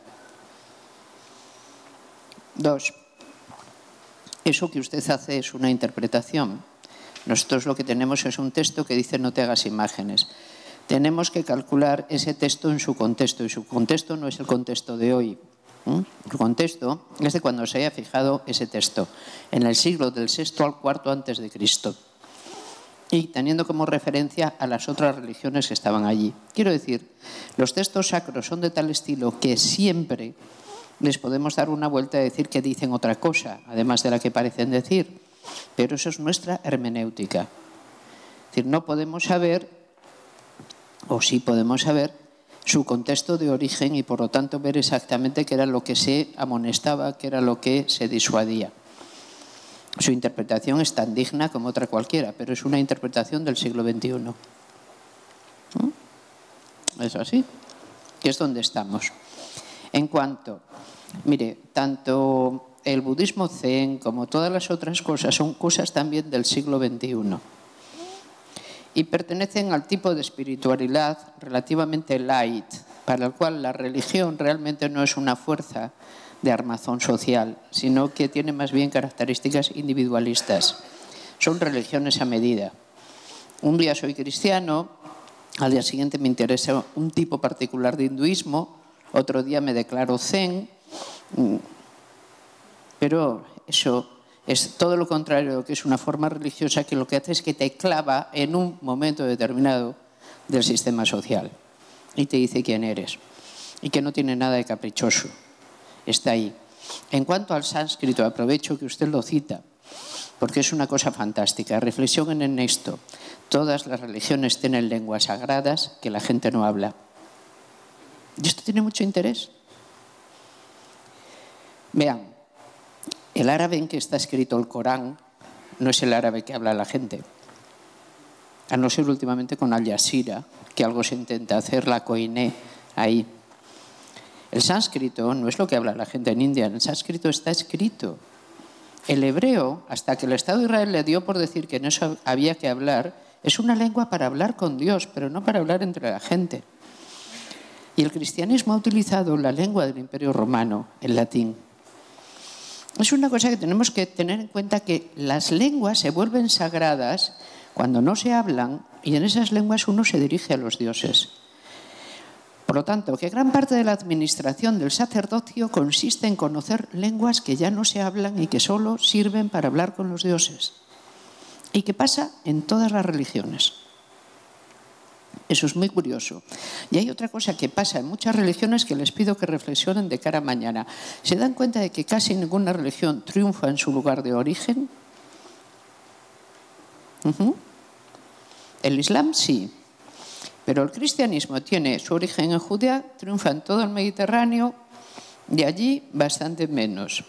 2. Eso que usted hace es una interpretación. Nosotros lo que tenemos es un texto que dice no te hagas imágenes. Tenemos que calcular ese texto en su contexto, y su contexto no es el contexto de hoy. Su contexto es de cuando se haya fijado ese texto, en el siglo del VI al IV antes de Cristo, y teniendo como referencia a las otras religiones que estaban allí. Quiero decir, los textos sacros son de tal estilo que siempre les podemos dar una vuelta y decir que dicen otra cosa, además de la que parecen decir, pero eso es nuestra hermenéutica. Es decir, no podemos saber, o sí podemos saber, su contexto de origen y por lo tanto ver exactamente qué era lo que se amonestaba, qué era lo que se disuadía. Su interpretación es tan digna como otra cualquiera, pero es una interpretación del siglo XXI. Es así, que es donde estamos. En cuanto, mire, tanto el budismo zen como todas las otras cosas son cosas también del siglo XXI. Y pertenecen al tipo de espiritualidad relativamente light, para el cual la religión realmente no es una fuerza de armazón social, sino que tiene más bien características individualistas. Son religiones a medida. Un día soy cristiano, al día siguiente me interesa un tipo particular de hinduismo, otro día me declaro zen, pero eso es todo lo contrario de lo que es una forma religiosa, que lo que hace es que te clava en un momento determinado del sistema social y te dice quién eres, y que no tiene nada de caprichoso, está ahí. En cuanto al sánscrito, aprovecho que usted lo cita, porque es una cosa fantástica. Reflexionen en esto. Todas las religiones tienen lenguas sagradas que la gente no habla. Y esto tiene mucho interés. Vean, el árabe en que está escrito el Corán no es el árabe que habla la gente. A no ser últimamente con Al Jazeera, que algo se intenta hacer, la Koiné, ahí. El sánscrito no es lo que habla la gente en India. El sánscrito está escrito El hebreo, hasta que el Estado de Israel le dio por decir que no había que hablar, es una lengua para hablar con Dios, pero no para hablar entre la gente. Y el cristianismo ha utilizado la lengua del Imperio Romano, el latín. Es una cosa que tenemos que tener en cuenta, que las lenguas se vuelven sagradas cuando no se hablan, y en esas lenguas uno se dirige a los dioses. Por lo tanto, que gran parte de la administración del sacerdocio consiste en conocer lenguas que ya no se hablan y que solo sirven para hablar con los dioses. Y que pasa en todas las religiones. Eso es muy curioso. Y hay otra cosa que pasa en muchas religiones que les pido que reflexionen de cara a mañana. ¿Se dan cuenta de que casi ninguna religión triunfa en su lugar de origen? El Islam sí, pero el cristianismo tiene su origen en Judea, triunfa en todo el Mediterráneo y allí bastante menos.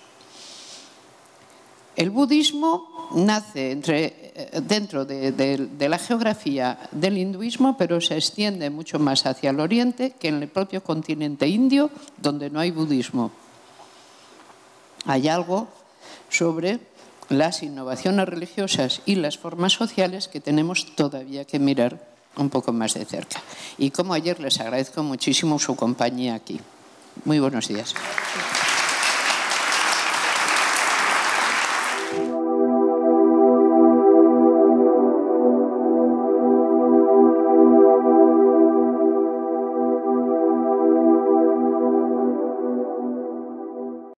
El budismo nace dentro de la geografía del hinduismo, pero se extiende mucho más hacia el oriente que en el propio continente indio, donde no hay budismo. Hay algo sobre las innovaciones religiosas y las formas sociales que tenemos todavía que mirar un poco más de cerca. Y como ayer, les agradezco muchísimo su compañía aquí. Muy buenos días.